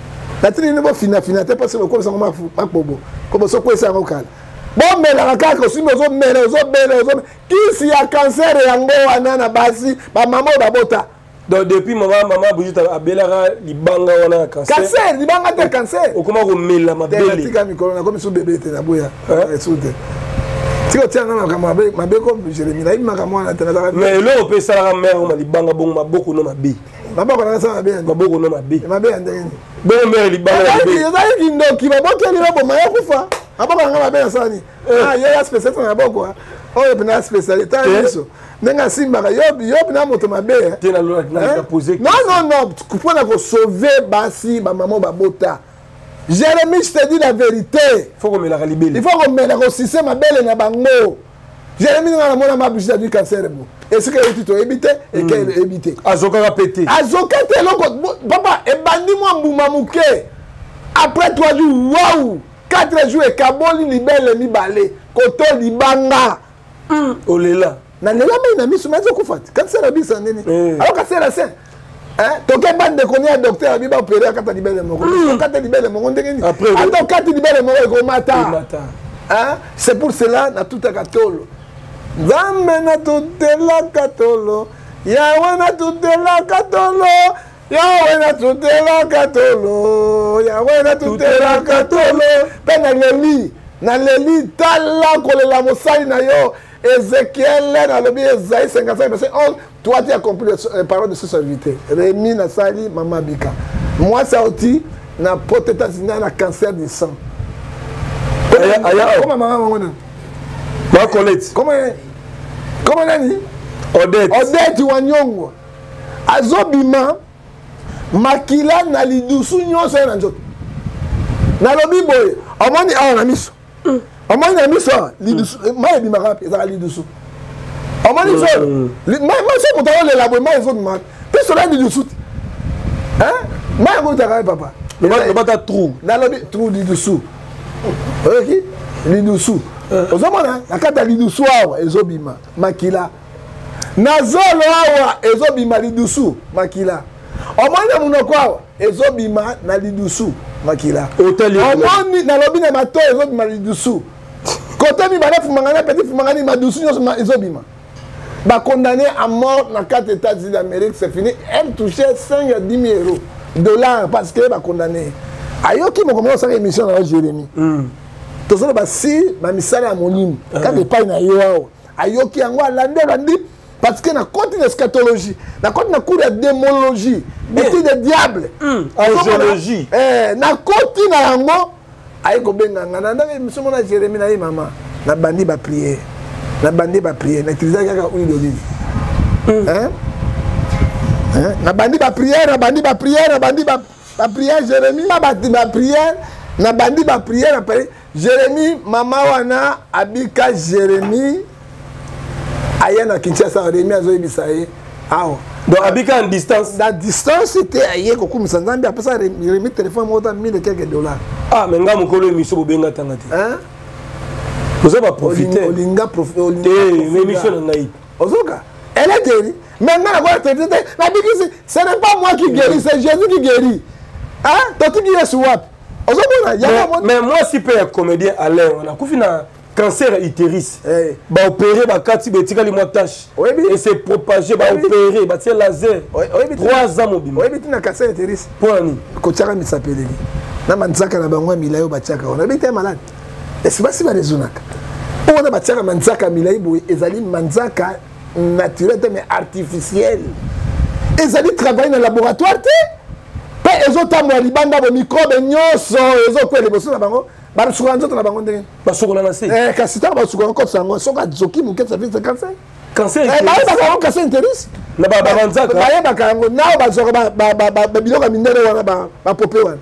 La télé ne va finir finir parce que comme ça ma ma bobo. Comme ça quoi ça local. Bon mais la kaka aussi nous autres mais nous autres mais nous autres qui si a cancer yango wana na basi ba maman ba bota donc depuis maman maman Brigitte abelaka libanga wana cancer cancer libanga te cancer o comment ko mela mabele tika mikolo na comme sous bébé te na boya esute tiko tianga na kama mabe mabe comme Jérémie na imaka mwana te na mais le peut ça la mère ma libanga bon maboko no mabe maboko na ça mabe maboko no mabe mabe ndenge bon mère libanga mabe ezali kindoki baboko ni babo maya kufa aboko nga mabe na sani ah yo ya spécialité na boko oyo pena spécialité ayiso nenga simba yo yo pena moto mabe te na na poser non non non pour na ko sauver basi ba maman ba bota Jérémie je te dis la vérité faut qu'on me la libérer il faut qu'on me la ko système mabele na bango Jérémie na mona ma bouche du cancer bon est-ce que tu to éviter et qu'elle éviter azoka ka péter azoka te loko papa e bandi mo mbuma muke après trois jours waouh quatre jours et kaboli libele mibale koto libanga mm. Olela na lela mai na misu mazo kufati cancer abisa nini alors cancer à sein hein toke bande de connait docteur abi ba opérer kata libele moko kata libele moko ndenge ni attends kata libele moko ko mata hein c'est pour cela na tout akatolo nzambe na tutela katolo yawe na tutela katolo Yahweh na tutela katolo, Yahweh na tutela katolo. Pe na leli, na leli tala kolela mosali na yo. Ézéchiel na lobi Esaïe cinquante-cinq verset onze, toi tu as accompli les paroles de ce serviteur. Rémi na sali mama bika. Moi ça aussi na poteta zina na cancer du sang. Aya aya. Comment maman maman? Ma Colette. Comment comment nani? Odette. Odette wanyongo. Azobima makila na lidusu nyonso na nzoto na lobi boye omoni awa na miso omoni na miso lidusu mai bimaka ezaka lidusu omoni so mai so moto olela boye mai ezoki maka mpe sola lidusu te mai ekotaka ye papa Le bata trou. Nalobi trou du dessous. Ok? Du dessous. Ozomona na kata du dessous awa ezobima makila. Nazolo awa ezobima du dessous makila. Omona munoko awa ezobima na du dessous makila. Hôtel. Omoni nalobi na mato ezobima du dessous. Côté mi bana fumangana petit fumangani ma dessous ezobima. Bah condamné à mort dans quatre États-Unis d'Amérique, c'est fini. Elle touchait cinq à dix mille euros dollars parce qu'elle va condamner. Ayoki m'a commencé à émission dans Jérémy. Tout ça, bah si, ma misale à mon ligne. Quand il pas une ayo, Ayoki en quoi l'année lundi parce que na côté d'eschatologie, na côté na cours de démologie, métier de diable, angéologie. Eh, na côté na yango, ayoko benga ngana na émission na Jérémy na maman, na bandi ba prier. Na bandi ba prière, na utilisé kaka huile d'olive. Hein? Hein? Na bandi ba prière, na bandi ba prière, na bandi ba ba prière Jérémy, na bandi ba prière, na bandi ba prière après Jérémy mama wana abika Jérémy aya na Kinshasa Jérémy azo ibisaye. Ah. Donc abika en distance. La distance c'était aye ko kumisa nzambi après ça Jérémy téléphone monta mille et quelques dollars. Ah mais nga mukolo émission bobenga tangati. Hein? Vous avez profité. Olinga profité. Eh, l'émission n'a eu. Ozoka. Elle est guérie. Maintenant, la voix ce n'est pas moi qui guéris, c'est Jésus qui guérit. Hein? Toi, tu guéris sur WhatsApp. Mais moi, si je suis comédien à l'air, on a un cancer utérus. Bah opérer, bah quatre, bah tirer les mois tâches. Et c'est propagé, bah opérer, bah tirer laser. Trois ans mobile. Oui, mais tu as cancer utérus. Pour un quand tu as mis sa pelle. Na manzaka na bangwa milayo bachaka. On a bien été malade. Et c'est pas si mal raisonnable. On a bâti un manzaka milaïbo, ezali manzaka naturel mais artificiel. Ezali travaille dans le laboratoire. Pe ezota mo libanda bo microbe nyoso ezokwe liboso na bango. Ba suka nzoto na bango ndenge. Ba suka na se. Eh kasita ba suka ko sango soka zoki mu ketsa vite cancer. Cancer. Eh ba ba ba cancer intéresse. Na ba ba manzaka. Ba ya ba kango na ba zoka ba ba ba ba biloka mindere wana ba ba popé wana.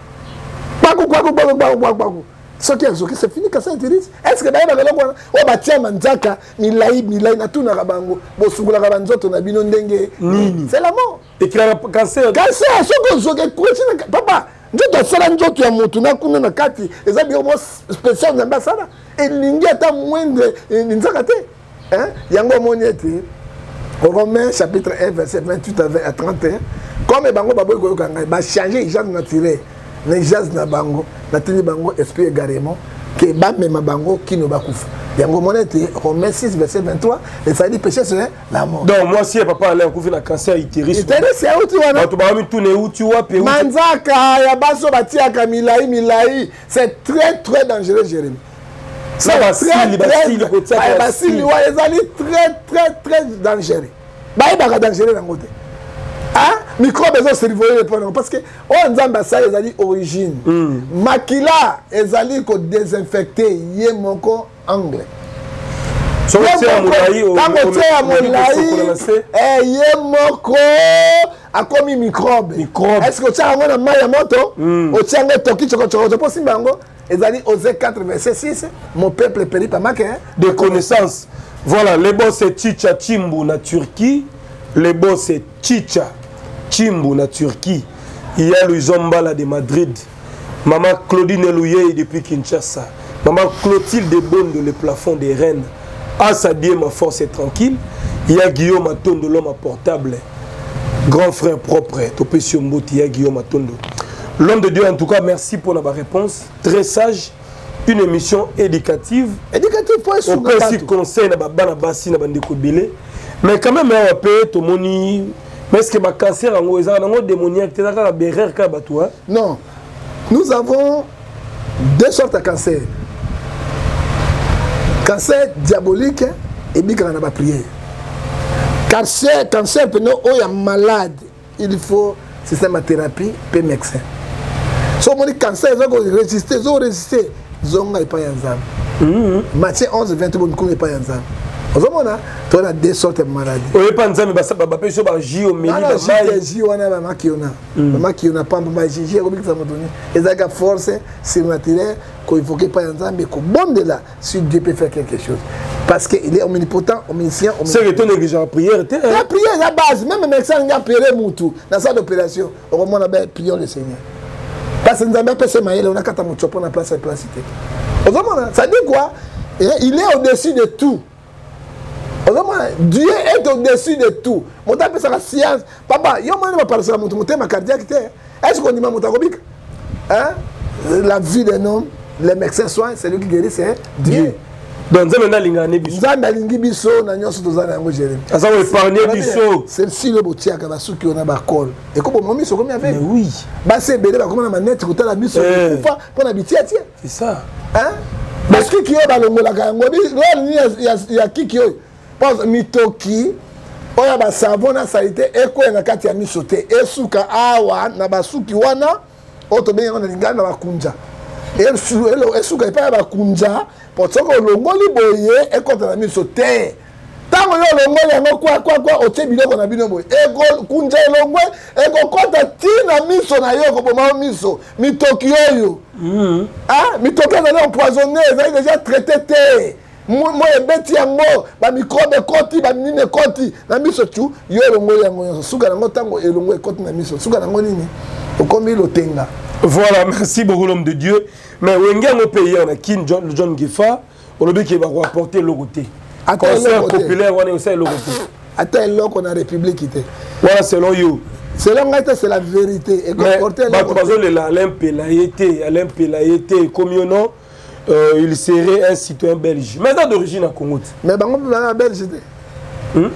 Ba ko ko ko ba ba ba. Ce qui est c'est fini, ça intéresse. Est-ce que d'ailleurs, on va tirer manzaka, milai, milai, na tout na rabango, bosugula rabanzoto na binondenge. C'est la mort. Et qui a cancer. Cancer, ce que je veux papa, je dois faire un job, tu as monté na kuna na kati, et ça bien au moins spécial d'ambassade. Et l'ingi est à moindre, n'zakate. Hein? Yango moniete. Romains chapitre un, verset vingt-huit à trente et un. Comme bango baboy ko kanga, ba changer genre naturel. Les jazz na bango, na tini bango esprit égarément, que ba même bango qui ne va kufa. Yango monete Romains six verset vingt-trois, et ça dit péché c'est la mort. Donc moi si papa allait kufa na cancer utérus. Utérus c'est où tu vois? Tu vas me tourner où tu vois pe où. Manzaka ya baso batia ka milai milai, c'est très très dangereux Jérémy. Ça va si libasili ko tsa. Ba basili wa ezali très très très dangereux. Ba ba dangereux dans côté. Ah, microbe ezali surveiller le problème parce que on nzamba ça ezali origine. Makila ezali ko désinfecter yé moko anglais. So c'est un moulaï au moulaï. Eh yé moko a commis microbe. Microbe. Est-ce que tu as un maya moto? O tianga toki choko choko choko simbango. Ezali Osée quatre verset six. Mon peuple périt par maquet. De connaissance. Voilà, les boss c'est Chicha Chimbu na Turquie. Les boss c'est Chicha Chimbu na Turquie. Il y a le Zombala de Madrid. Maman Claudine Elouye depuis Kinshasa. Maman Clotilde Bonne de le plafond des Rennes. Assadie ma force est tranquille. Il y a Guillaume Atondo l'homme à portable. Grand frère propre. Topé Mboti, il y a Guillaume Atondo. L'homme de Dieu en tout cas merci pour la réponse. Très sage. Une émission éducative. Éducative pour on peut aussi conseiller na bana basi na bandeko belé. Mais quand même on peut to moni. Mais est-ce que le cancer est un démoniaque? Non. Nous avons deux sortes de cancer. Cancer diabolique et bien quand on a prié. Cancer, cancer, quand on est malade, il faut système de thérapie et médecin. Si on dit cancer, ils ont résisté, ils ont résisté. Ils ont pas ensemble. Matthieu onze, vingt-deux, ils n'ont pas ensemble. Tu as deux sortes de maladies. Oui, pas de J O M non, non, J O M qui n'a pas de J O M qui a force surnaturelle qu'il faut qu'il pas ensemble que bon de là si Dieu peut faire quelque chose parce qu'il est omnipotent, omniscient. C'est que tu négliges la prière. La prière la base, même les médecins ont prié Moutou dans cette opération. Au moment où prions le Seigneur. Parce que Nzambe a Maïle, on a quatre moutons pour la place et place. Ça dit quoi? Il est au-dessus de tout. Dieu est au-dessus de tout. Mon appelle ça la science. Papa, il y a un moment parler ça mon thème cardiaque. Est-ce qu'on dit ma moutarobique? Hein? La vie d'un homme, les médecins soins, c'est lui qui guérit, c'est Dieu. Donc Nzambe na linga ne biso. Nzambe lingi biso na nyoso tozana yango Jérémie. Asa wo épargner biso. C'est si le botia ka basuki on a ba col. Et comme mon miso comme avec. Mais oui. Ba c'est belé ba comme na manette ko tala biso kufa pour na bitia tia. C'est ça. Hein? Parce que qui est ba longola ka yango bi il y a il y a qui qui pense mitoki oya ba savon na salité eko na kati ya miso te esuka awa na basuki wana oto benga na lingana ba kunja. Et esuka epa ba kunja pour ça que le ngoli boye ekota na miso te tango yo le ngoli yango kwa kwa kwa otie biloko na bino boye eko kunja elongwe eko kota tina miso na yo ko boma miso mitoki oyo mm ah mitoki na empoisonné ça est déjà traité te moi ebeti yango ba microbe koti ba minine koti na miso tu yo le ngoli yango suka nango tango elongwe ekoti na miso suka nango nini okomi lotenga. Voilà, merci beaucoup l'homme de Dieu. Mais Wengen au pays, on a Kin John, John Gefa, on a dit qu'il va rapporter le côté. Concert populaire, on est aussi le côté. Attends, là qu'on a République. Voilà, selon you. Selon moi, c'est la vérité. Et mais, bah, par exemple, Alain Pélaïté, Alain Pélaïté, comme you know, euh, il serait un citoyen belge. Mais d'origine à Congo. Mais bah, on va belge. Hein?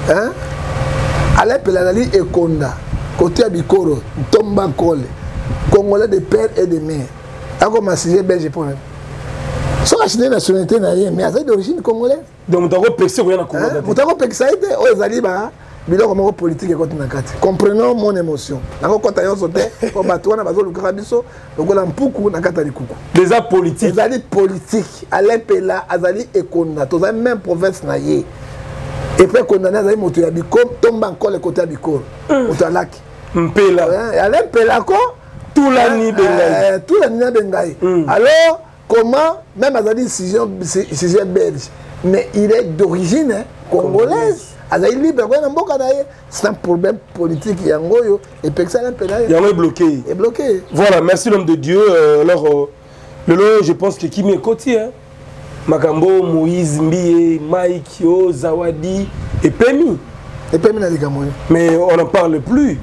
Alain Pélaïté et Konda, côté Abikoro, Tomba Kole. Congolais de père et de mère. Ako masije belge pour même. So acheter nationalité na rien mais azali d'origine congolaise. Donc mutako pexé ko yana Congo. Mutako pexé ite o ezali ba biloko moko politique ko tina kati. Comprenons mon émotion. Nako kota yo sote ko bato na bazo luka biso lokola mpuku na kata likuku. Déjà politique. Ezali politique. Alain Pela azali ekonda. Tozali même province na ye. Et puis condamné azali moto ya Bikom tomba encore le côté ya Bikoro. Moto alaki. Mpela. Alain Pela ko tout la nuit Bengaï. Tout la nuit Bengaï. Alors, comment, même Azali, c'est belge, mais il est d'origine hein, congolaise. Azali libre, c'est un problème politique. Et puis ça, il est bloqué. Il est bloqué. Voilà, merci l'homme de Dieu. Euh, alors, euh, le lot, je pense que Kimi est côté. Hein. Makambo, Moïse, Mbie, Mike, Yo, Zawadi et Pemi. Et Pemi n'a dit qu'à moi. Mais on n'en parle plus.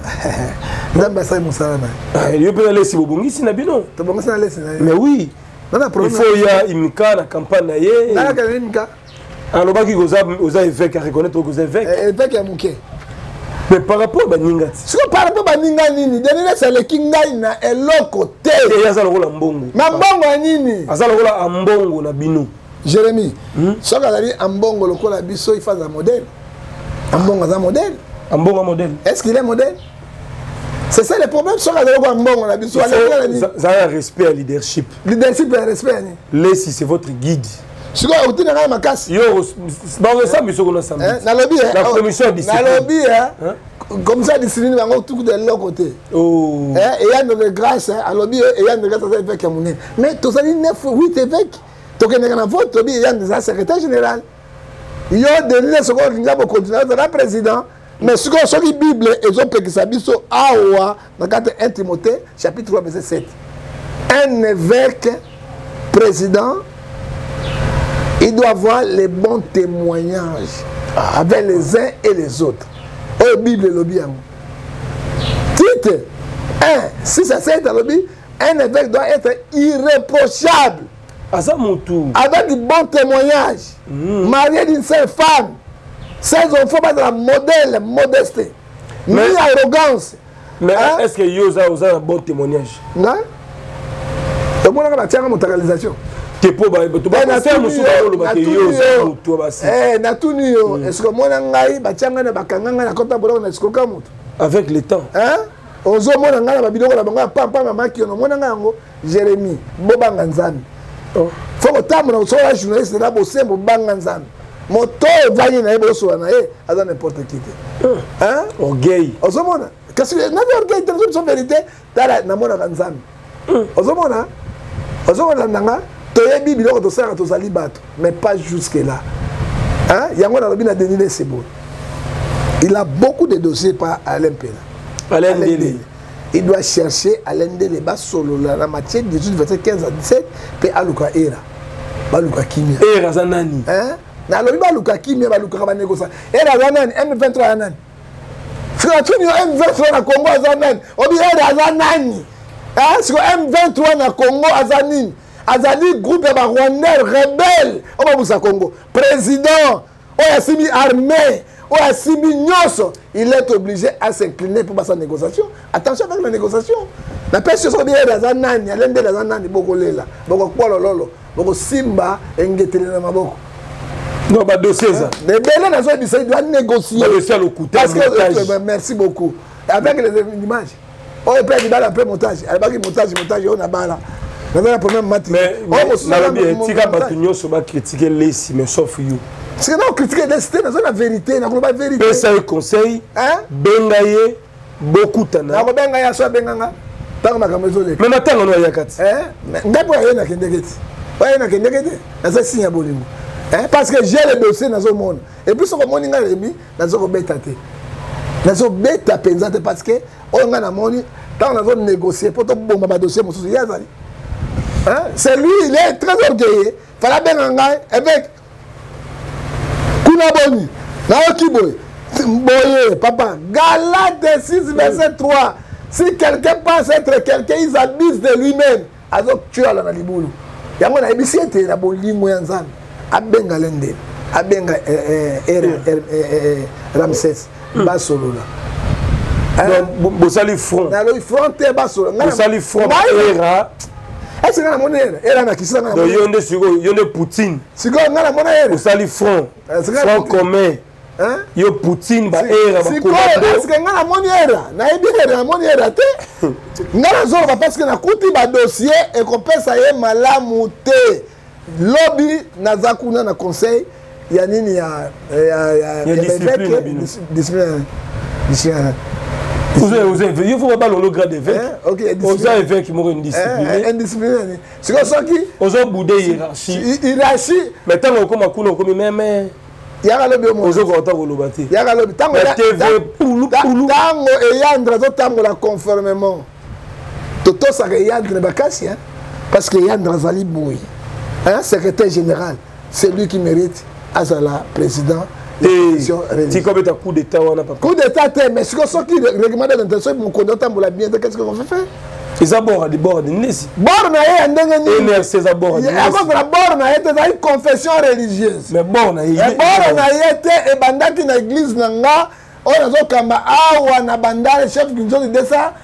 Il peut aller si vous bongez, si nabino. Mais oui. Il faut y a une cas, la campagne. Alors, vous avez évêque à reconnaître que vous avez évêque. Évêque à Mouké. Mais par rapport à Baninga. Si vous parlez de Baninga, c'est le Kingaïna et l'autre côté. Il y a un rôle en bongo. Ma bongo à Nini. Il y a un rôle en bongo na bino. Jérémy, si vous avez un bongo, le col à biso, il fait un modèle. Un bon modèle. Un bon modèle. Est-ce qu'il est modèle? C'est ça le problème. Ça a un respect à leadership. Leadership et respect. Laissez, c'est votre guide. Si vous avez un casse. Yo, dans le sable, nous sommes la commission discipline. Comme ça, discipline, on tout de l'autre côté. Oh. Et il y a une grâce, à l'objet, et il y a une grâce à l'évêque. Mais tu as dit neuf, huit évêques. Tu as dit un vote, il y a un secrétaire général. Il y a des lignes secondes qui ont continué à être président. Mais ce que sur la Bible, ils ont pris ça, ils ont Awa, dans un Timothée, chapitre trois, verset sept. Un évêque, président, il doit avoir les bons témoignages avec les uns et les autres. Oh, Bible, le bien. Titre un, si ça c'est dans le Bible, un évêque doit être irréprochable. Avec du bon témoignage, mmh. Marié d'une seule femme, ses enfants pas de la modèle, modestie, ni arrogance. Mais hein? Est-ce que Yosa a un bon témoignage? Non. Donc, on a une matérialisation. Tu peux faire un Est-ce que moi, avec le temps. Hein? Jérémy, Bobanga Nzambi. Faut que tu sois un journaliste là, bosser Bobanga Nzambi. Moto va y aller bosser na e, à n'importe qui. Hein? Orgueil. Ozomona. Qu'est-ce que na orgueil de son vérité, dala na mona Nzambi. Ozomona. Ozomona nanga, toyebi biloko to sala to zali bato, mais pas jusque là. Hein? Yango na lobina Denis Sebo. Il a beaucoup de dossiers par Alain Pela. Alain Pela. il doit chercher à l'aider les bas solo la matière dix-huit verset quinze à dix-sept pe aluka era baluka kimia era zanani hein na lobi baluka kimia baluka ba négocier era zanani M vingt-trois zanani frère tu ni M vingt-trois na Congo zanani obi era zanani hein sur M vingt-trois na Congo azanini azali groupe ba Rwandais rebelle o ba busa Congo président o ya simi armée o ya simi nyoso il est obligé à s'incliner pour sa négociation. Attention avec la négociation. La personne qui est dans un an, elle est dans un an, beaucoup lela, beaucoup polo lolo, beaucoup simba, engetele na maboko. Non, bah dossier ça. Les belles dans un dossier doit négocier. Dossier le coût. Parce que merci beaucoup. Avec les images. On peut dire un peu montage. Avec montage, montage, on a bala. Dans la première matinée. Mais na bien, tika batunyo so ba critiquer les mais sauf you. C'est que non, critiquer des cités, c'est la vérité, la globale vérité. Ça un conseil, hein? Bengaye, beaucoup tana. Na bengaye so benganga. Tant ma kamezole. Mais maintenant on a yakati. Hein? Ndapo ya na kendeketi. Wa na kendeketi. Na ça signe bolingo. Hein? Parce que j'ai le dossier dans ce monde. Et puis ce que moninga rebi, na zo beta te. Na zo beta penzate parce que on a na moni, tant on a négocier pour to bomba ba dossier mosusu yazali. Hein? C'est lui, il est très orgueilleux. Fala benganga avec Kunaboni, Naokiboy, Boye, papa, Galate six, verset trois. Si quelqu'un pense être quelqu'un, il s'abuse de lui-même. Alors tu as la Naliboulou. Yango na ebisi ete na bolingo ya nzambe. Abenga lende. Abenga Ramsès. Basolola. Donc, Bosali front. Na le front te basolola. Bosali front era. Est-ce que na monnaie era na kisa na monnaie. Yonde siko, yonde Poutine. Siko na na monnaie era. Bosali front. Front commun. Hein? Yo Poutine ba era ba ko. Est-ce que na monnaie era? Na ebi era na monnaie era te. Ngana zo ba parce que na kuti ba dossier et qu'on pesa ye malamu te. Lobby na zakuna na conseil ya nini ya ya ya discipline discipline discipline. Vous avez vu, il faut pas le grade d'évêque. Ok, vous avez vu qui m'ont une discipline. Indiscipliné. C'est comme ça qui. Vous avez boudé hiérarchie. Hiérarchie. Mais tant qu'on a qu'on a comme même. Il y a le biomon. Vous avez encore le bâti. Il y a le biomon. Tango poulou poulou. Tango et yandre tango la conformément. Toto ça que yandre bakasi hein. Parce que yandre zali boui. Hein, secrétaire général, c'est lui qui mérite Azala président. Et si comme tu as coup d'état on a pas. Coup d'état mais ce que qui règlement d'intention mon conducteur pour la bien qu'est-ce qu'on va faire? Ils abordent des bords de Nessi. Bord na yé ndenge ni. N R C abord. Il y a encore la bord na yé une confession religieuse. Mais bord na yé. Bord na yé et bandaki na église nanga on a zo kamba awa na bandale chef kinzo de deux cent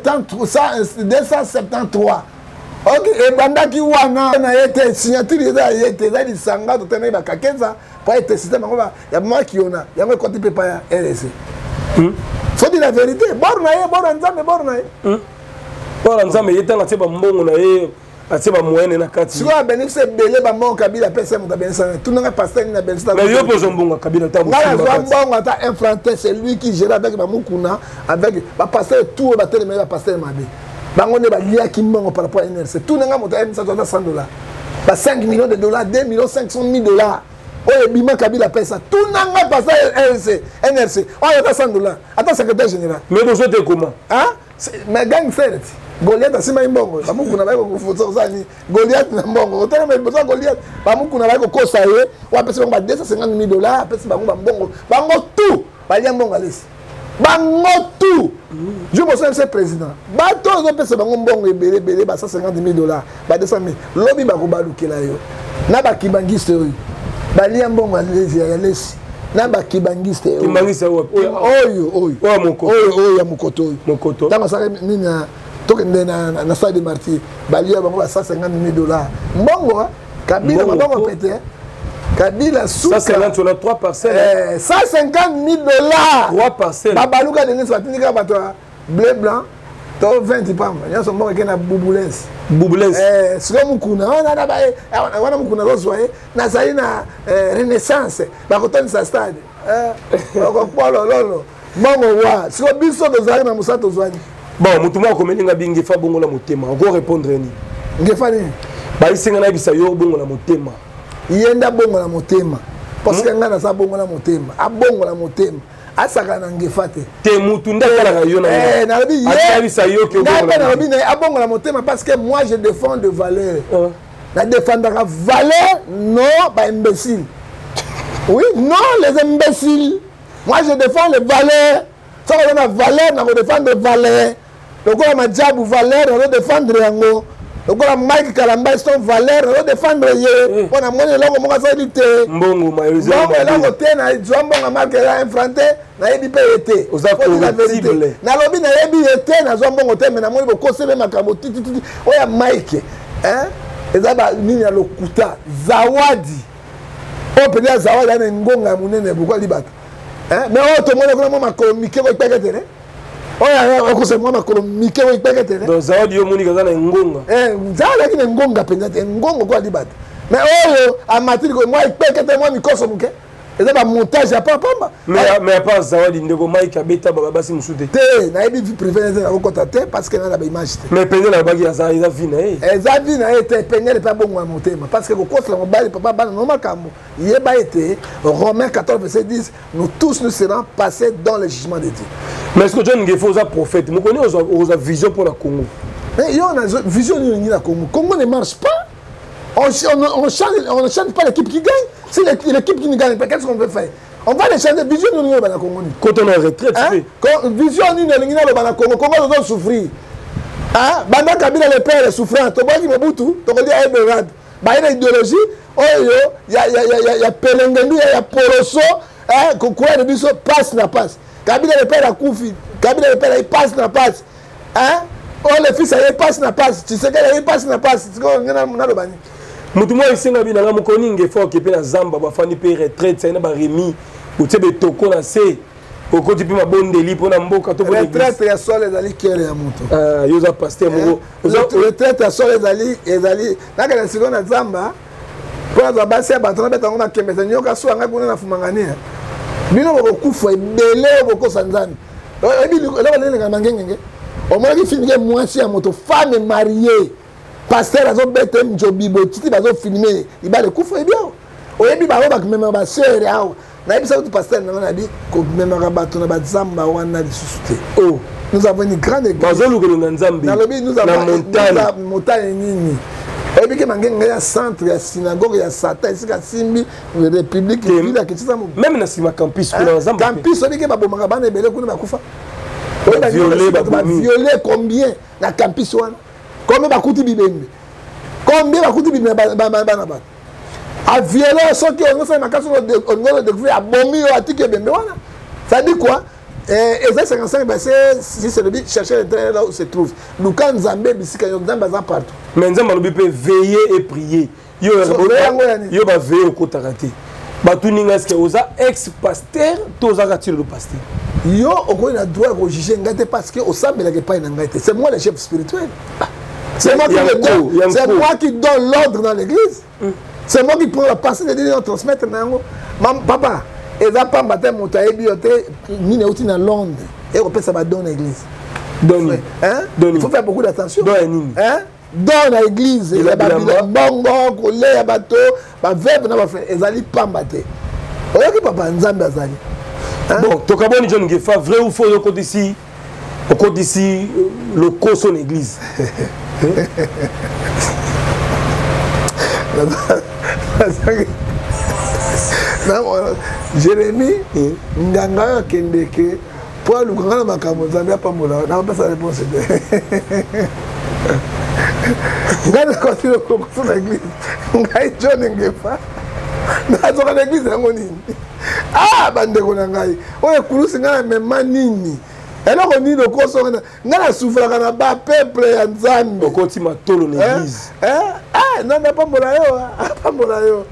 septante-trois. Ok, et bandaki wana na yé signature ya yé te za di sanga to tena ba kakenza pour être système ngoma ya moi qui ona ya moi côté pepa ya R S C. Faut dire la vérité, bord na yé bord nzambe bord na yé. Bord nzambe yeta na teba mbongo na yé ateba moyenne na kati. Si quoi bénéfice belé ba mon kabila pesa mon bénéfice tout na pasteur na bénéfice. Mais yo pozo mbongo kabila ta mbongo. Ngala mbongo ata implanté c'est lui qui gère avec ba mukuna avec ba pasteur tout ba tele mais ba pasteur mabe. Bango ne ba lia ki mbongo par rapport à N R C. Tout nga monta ça doit cent dollars. Ba cinq millions de dollars, deux millions cinq cent mille dollars. Oh bima kabila pesa. Tout nga pasteur N R C, N R C. Oh ya cent dollars. Attends secrétaire général. Mais vous souhaitez comment? Hein? Mais gang fait. Goliath asima mbongo bamukuna baiko kufuza uzani Goliath na mbongo otana me besoin Goliath bamukuna baiko kosa ye wa pesa ba deux cent cinquante mille dollars pesa bango ba mbongo bango tout balia mbongo alisi bango tout je me sens ce président ba to zo pesa bango mbongo ebele ebele ba cent cinquante mille dollars ba deux cent mille lobi ba ko balukela yo na ba kibangiste oyo balia mbongo alisi ya lesi na ba kibangiste oyo kibangiste oyo oyo oyo oyo mokoto oyo oyo ya mokoto oyo mokoto tanga saka nini donc na na stade de Martyr balia bango ba cent cinquante mille dollars mbongo kabila mbongo pété kabila souka cent cinquante on a trois parcelles eh cent cinquante mille dollars trois parcelles babaluka de nisa tindika bato bleu blanc to vingt pam nyaso mbongo kena bubulens bubulens eh siko mukuna wana na ba wana mukuna rozwaye na sai na renaissance bakotani sa stade eh bakopolo lolo mbongo wa siko biso dozali na musato zwani. Bon, mutumwa komelinga bingi fa bongo la motema. Encore répondre ni. Ngefa ni. Ba isinga na bisa yo bongo la motema. Yenda bongo la motema. Parce que ngana sa bongo la motema. A bongo la motema. asaka na ngefa te te mutu ndakala yo na eh na lobi ye sa yo ke na na lobi na abongo la motema parce que moi je défends de valeur na défendra valeur non ba imbécile oui non les imbéciles moi je défends les valeurs ça on a valeur na défendre les valeurs donc on a diable valeur on défendre yango donc on a Mike Kalamba son valeur on défendre ye on a monné longo mo ka te mbongo mayozo mbongo longo te na jombo na marque la infranté na yebi pe ete la vérité na lobi na yebi ete na zombongo te mais na moni boko sebe makambo titi titi oya Mike hein ezaba nini ya lokuta zawadi o pele zawadi na ngonga munene boko libata hein mais o to mona ko makolo mike ko pekete ne oya o ko se mona makolo mike ko pekete ne donc zawadi yo moni kaza na ngonga eh zawadi na ngonga penza te ngongo ko libata mais oyo amatiri ko moi pekete moi mikoso muke ezaba montage ya papa mais mais pas zawadi ndeko Mike abeta baba basi musute te na yebi vie privée na ko te parce que na la image te mais penza la bagi ya za eza vie na e eza vie na e te penza pas bon à motema parce que ko kosla mo bali papa bana no makambo yeba été Romains quatorze verset dix nous tous nous serons passés dans le jugement de Dieu mais est-ce que John Ngefo za prophète mo connais aux vision pour la Congo mais yo na vision ni na Congo Congo ne marche pas on on chante on ne chante pas l'équipe qui gagne. C'est l'équipe qui nous gagne. Qu'est-ce qu'on veut faire? On va les changer. Vision nous nous au Congo. Quand on est en retraite, vision nous nous nous au Congo. Congo doit souffrir. Hein? Banda Kabila le père est souffrant. Tu vois qui me boutou. Tu vois qu'il y a une bah une idéologie. Oh yo, il y a il y a il y a il y a Pelengendu, il y a Poroso. Hein? Quoi de biso passe na passe. Kabila le père a Koufi. Kabila le père il passe na passe. Hein? Oh le fils il passe na passe. Tu sais qu'il passe na passe. Tu vois on a on a le bani. Mutu mo isenga bina nga mukoni ngefo ke pe na zamba ba fani pe retraite ça na ba remi utebe toko na se okoti pe mabondeli pona mboka to bonne retraite ya sole dali kere ya mutu ah yoza pasteur mo retraite ya sole dali ezali na kana siko na zamba pona za basi ba tona beta ngona kemeza nyoka so anga kuna na fumangania bino boko kufa ebele boko sanzani ebi lelo lelo ngangenge o mona ki finike mwasi ya moto femme mariée pasteur azo bete njobi botiti bazo filmer ibale kufa ebio oyebi ba ba kumema ba sere awo na ebisa tu pasteur na na bi ko kumema ka bato na bazamba wana lisusuté oh nous avons une grande église bazo lukelo na nzambe na lobi nous avons montagne montagne nini oyebi ke mangenga ya centre ya synagogue ya sata isika simbi république ville ya kitisa mo même na sima campus kuna nzambe campus oyebi ke babomaka bana ebele kuna bakufa violer violer combien na campus wana combien bakuti bibembe combien bakuti bibembe bana bana a violer ceux qui ont fait ma casse on on découvrir a bomi ou a ticket bembe wana ça dit quoi eh Ésaïe cinquante-cinq verset si c'est le but chercher l'Éternel là où se trouve nous quand Nzambe bisika Nzambe za partout mais Nzambe lobi pe veiller et prier yo yo ba veiller au kotakate batu ninga ce que oza ex pasteur toza katilo le pasteur yo okoi na droit ko juger ngate parce que au sambela ke pas na ngate c'est moi le chef spirituel c'est moi qui donne c'est moi qui donne l'ordre dans l'église c'est moi qui prend la parole de Dieu transmettre nango papa eza pamba te moto ayebi yo te mine outi na Londres et on peut ça va donner l'église donne hein il faut faire beaucoup d'attention donne hein dans l'église il y a babila bongo kolé ya bato ba verbe na ba frère ezali pamba te oyoki papa Nzambe azali bon tokaboni John Ngefa vrai ou faux yoko d'ici au côté d'ici le co son église Jérémie nganga kendeke pour le grand makambo Nzambe apambola na pas sa réponse ngana continue ko ko na église ngai John Ngefa na zo na église yango nini ah bandeko na ngai oyo kulusi ngana mema nini eloko nini okoso ngana ngana souffraka na ba peuple ya Nzambe okoti matolo na église eh ah non na pambola yo pambola yo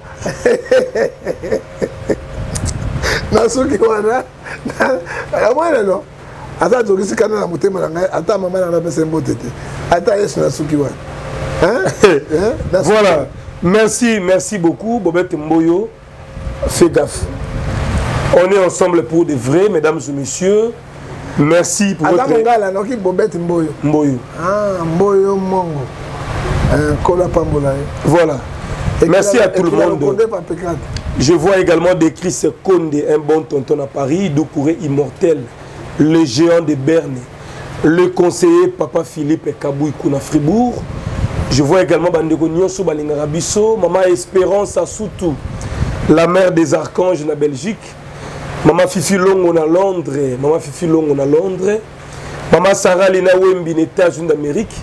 na suki wana na mwana no ata zokisi kana na motema na ngai ata mama na pesa mbote te ata yesu na suki wana hein voilà merci merci beaucoup Bobette Mboyo fais gaffe on est ensemble pour de vrai mesdames et messieurs merci pour votre ngala noki Bobette Mboyo Mboyo ah Mboyo mongo euh kola pambola voilà Merci à tout le monde. Je vois également des Chris Konde, un bon tonton à Paris, Doucouré immortel, le géant de Berne, le conseiller Papa Philippe Kabouy Kouna Fribourg. Je vois également Bandeko Nyonso Balingarabiso, Maman Espérance Assoutou, la mère des archanges en Belgique, Maman Fifi Longo à Londres, Maman Fifi Longo à Londres, Maman Sarah Lina Wembi, États-Unis d'Amérique,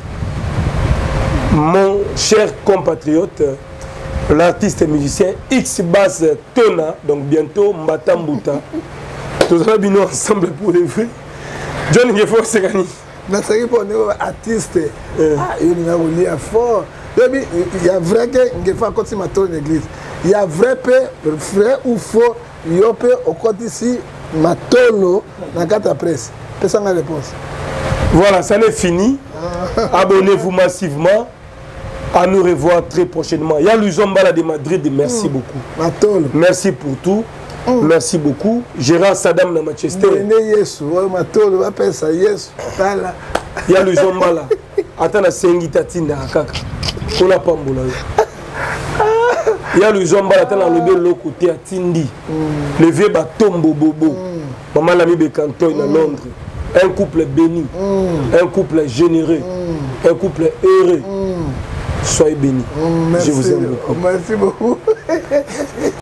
mon cher compatriote, l'artiste et musicien X-Bass Tona, donc bientôt Mbatambuta. Tous les binômes ensemble pour les vrais. John Ngefo Segani. Mais c'est pour nous artistes. Ah, il y a un lien fort. Il y a vrai que Ngefo a continué à tourner l'église. Il y a vrai peu, vrai ou faux, il y a peu au côté ici, Matolo, dans la carte presse. C'est ça ma réponse. Voilà, ça n'est fini. Abonnez-vous massivement. À nous revoir très prochainement. Il y a Luzombala de Madrid. Merci mm. beaucoup. Matolo. Merci pour tout. Mm. Merci beaucoup. Gérard Saddam de Manchester. Il y a Luzombala. Attends, la sengi tatina kaka. On a pas mboula. Il y a Luzombala. Attends, le bel loko te atindi. Le vieux batombo bobo. Maman l'ami Bekantoy à Londres. Un couple béni. Un couple généreux. Un couple heureux. Soyez bénis. Merci. Je vous aime beaucoup. Merci beaucoup.